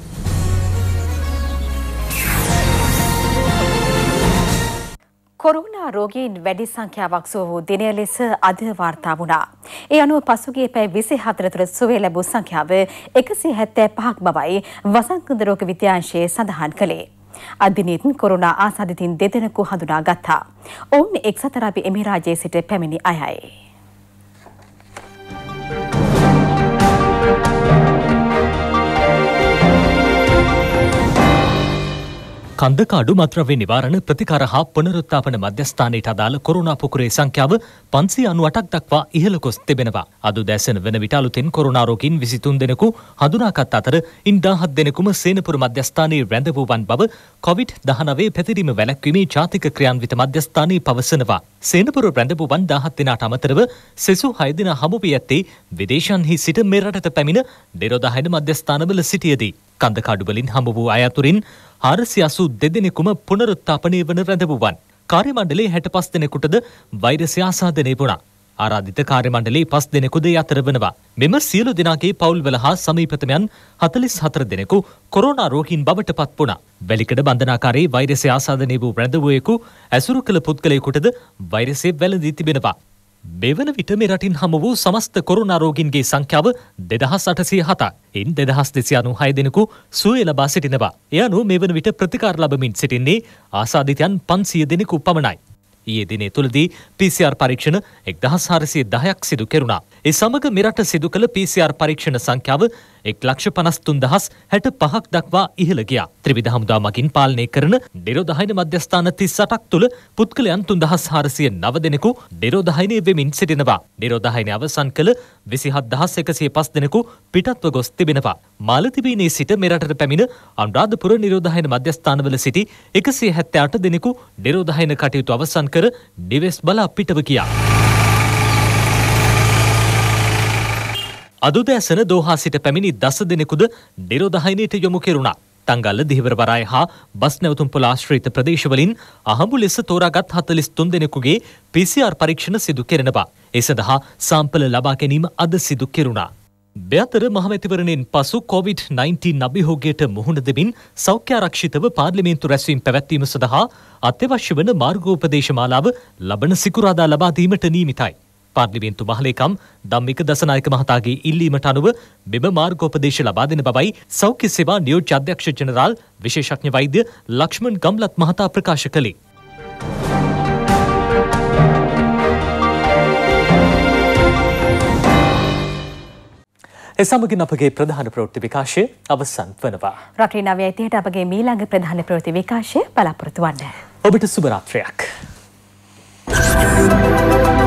කොරෝනා රෝගීන් වැඩි සංඛ්‍යාවක් සුව වූ දිනය ලෙස අද වාර්තා වුණා. ඒ අනුව පසුගිය පැය විසිහතර තුළ සුවය ලැබූ සංඛ්‍යාව එකසිය හැත්තෑ පහක් බවයි වසංගත රෝග විද්‍යාංශය සඳහන් කළේ. අදිනෙත් කොරෝනා ආසාදිතින් දෙදෙනෙකු හඳුනා ගත්තා. ඔවුන් එක්සත් අරාබි එමිරාජයේ සිට පැමිණි අයයි. කන්දකාඩු මත්ද්‍රව්‍ය නිවාරණ ප්‍රතිකාර හා පුනරුත්ථාපන මධ්‍යස්ථානයට අදාළ කොරෝනා පුකුරේ සංඛ්‍යාව පන්සිය අනූඅටක් දක්වා ඉහළ ගොස් තිබෙනවා. අද උදෑසන වන විට අලුතෙන් කොරෝනා රෝගීන් විසිතුන් දෙනෙකු හඳුනාගත් අතර ඉන් දාහක් දෙනෙකුම සේනපුර මධ්‍යස්ථානයේ රැඳවූවන් බව කොවිඩ් දහනවය පැතිරීම වැළැක්වීමේ ජාතික ක්‍රියාන්විත මධ්‍යස්ථානයේ පවසනවා. සේනපුර රැඳවූවන් දාහක් දෙනාට අමතරව සෙසු හය දෙනා හමු වී ඇත්තේ විදේශයන්හි සිට මෙරටට පැමිණ නිරෝධායන මධ්‍යස්ථානවල සිටියදී. කන්දකාඩු වලින් හමු වූ අය අතුරින් හාරසිය අසූ දෙදෙනෙකුම පුනරුත්ථාපනය වන රැඳවුවන්. කාර්ය මණ්ඩලයේ හැට පහ දෙනෙකුටද වෛරසය ආසාදනය වුණා. ආරාධිත කාර්ය මණ්ඩලයේ පස් දෙනෙකුද අතර වෙනවා. මෙම සියලු දෙනාගේ පවුල්වල හා සමීපතමයන් හතළිස් හතර දෙනෙකු කොරෝනා රෝගීන් බවට පත් වුණා. වැලිකඩ බන්ධනාකාරයේ වෛරසය ආසාදනය වූ රැඳවුවෙකු ඇසුරු කළ පුද්ගලයෙකුටද වෛරසය වැළඳී තිබෙනවා. මෙවන විට මෙරටින් හමු වූ සමස්ත කොරෝනා රෝගීන්ගේ සංඛ්‍යාව දෙදහස් අටසිය හතක්. ඉන් දෙදහස් දෙසිය අනූහය දෙනෙකු සුවය ලබා සිටිනවා. එය අනුව මෙවන විට ප්‍රතිකාර ලබමින් සිටින්නේ ආසාදිතයන් පන්සිය දෙනෙකු පමණයි. ඊයේ දිනේ තුලදී පී සී ආර් පරීක්ෂණ එක්දහස් හාරසිය දහයක් සිදු කෙරුණා. ඒ සමග මෙරට සිදු කළ පී සී ආර් පරීක්ෂණ සංඛ්‍යාව එක් ලක්ෂ පනස් තුන් දහස් හැට පහක් දක්වා ඉහළ ගියා. ත්‍රිවිධ හමුදා මගින් පාලනය කරන නිරෝධායන මධ්‍යස්ථාන තිස් අටක් තුළ පුද්ගලයන් තුන්දහස් හාරසිය නව දෙනෙකු නිරෝධායනය වෙමින් සිටිනවා. නිරෝධායනය අවසන් කළ විසිහත් දහස් එකසිය පස් දෙනෙකු පිටත්ව ගොස් තිබෙනවා. මාලදිවයිනේ සිට මෙරටට පැමිණ අනුරාධපුර නිරෝධායන මධ්‍යස්ථානවල සිටි එකසිය හැත්තෑ අට දෙනෙකු නිරෝධායන කටයුතු අවසන් කර නිවෙස් බලා පිටව ගියා. අද උදෑසන දෝහා සිට පැමිණි දස දෙනෙකුද නිරෝධායනයට යොමු කෙරුණා. තංගල්ල දිහිවර වරාය හා බස් නැවතුම්පොළ ආශ්‍රිත ප්‍රදේශවලින් අහඹු ලෙස තෝරාගත් හතළිස් තුන් දෙනෙකුගේ පී සී ආර් පරීක්ෂණ සිදු කෙරෙනවා. ඒ සඳහා සාම්පල ලබා ගැනීම අද සිදු කෙරුණා. බ්‍යතර මහමැතිවරණයෙන් පසු කොවිඩ් නයින්ටීන් අභියෝගයට මුහුණ දෙමින් සෞඛ්‍ය ආරක්ෂිතව පාර්ලිමේන්තු රැස්වීම පැවැත්වීම සඳහා අත්‍යවශ්‍ය වන මාර්ගෝපදේශ මාලාව ලබන සිකුරාදා ලබා දීමට නියමිතයි. පාර්ලිමේන්තු මහලේකම් ධම්මික දසනායක මහතාගේ ඉල්ලීමට අනුව මෙම මාර්ගෝපදේශ ලබා දෙන බවයි සෞඛ්‍ය සේවා නියෝජ්‍ය අධ්‍යක්ෂ ජෙනරාල් විශේෂඥ වෛද්‍ය ලක්ෂ්මන් ගම්ලත් මහතා ප්‍රකාශ කළේ. ඒ සමගින් අපගේ ප්‍රධාන ප්‍රවෘත්ති විකාශය අවසන් වනවා. රටේ නවය ඉතිහට අපගේ මීළඟ ප්‍රධාන ප්‍රවෘත්ති විකාශය බලාපොරොත්තු වන්න. ඔබට සුබ රාත්‍රියක්.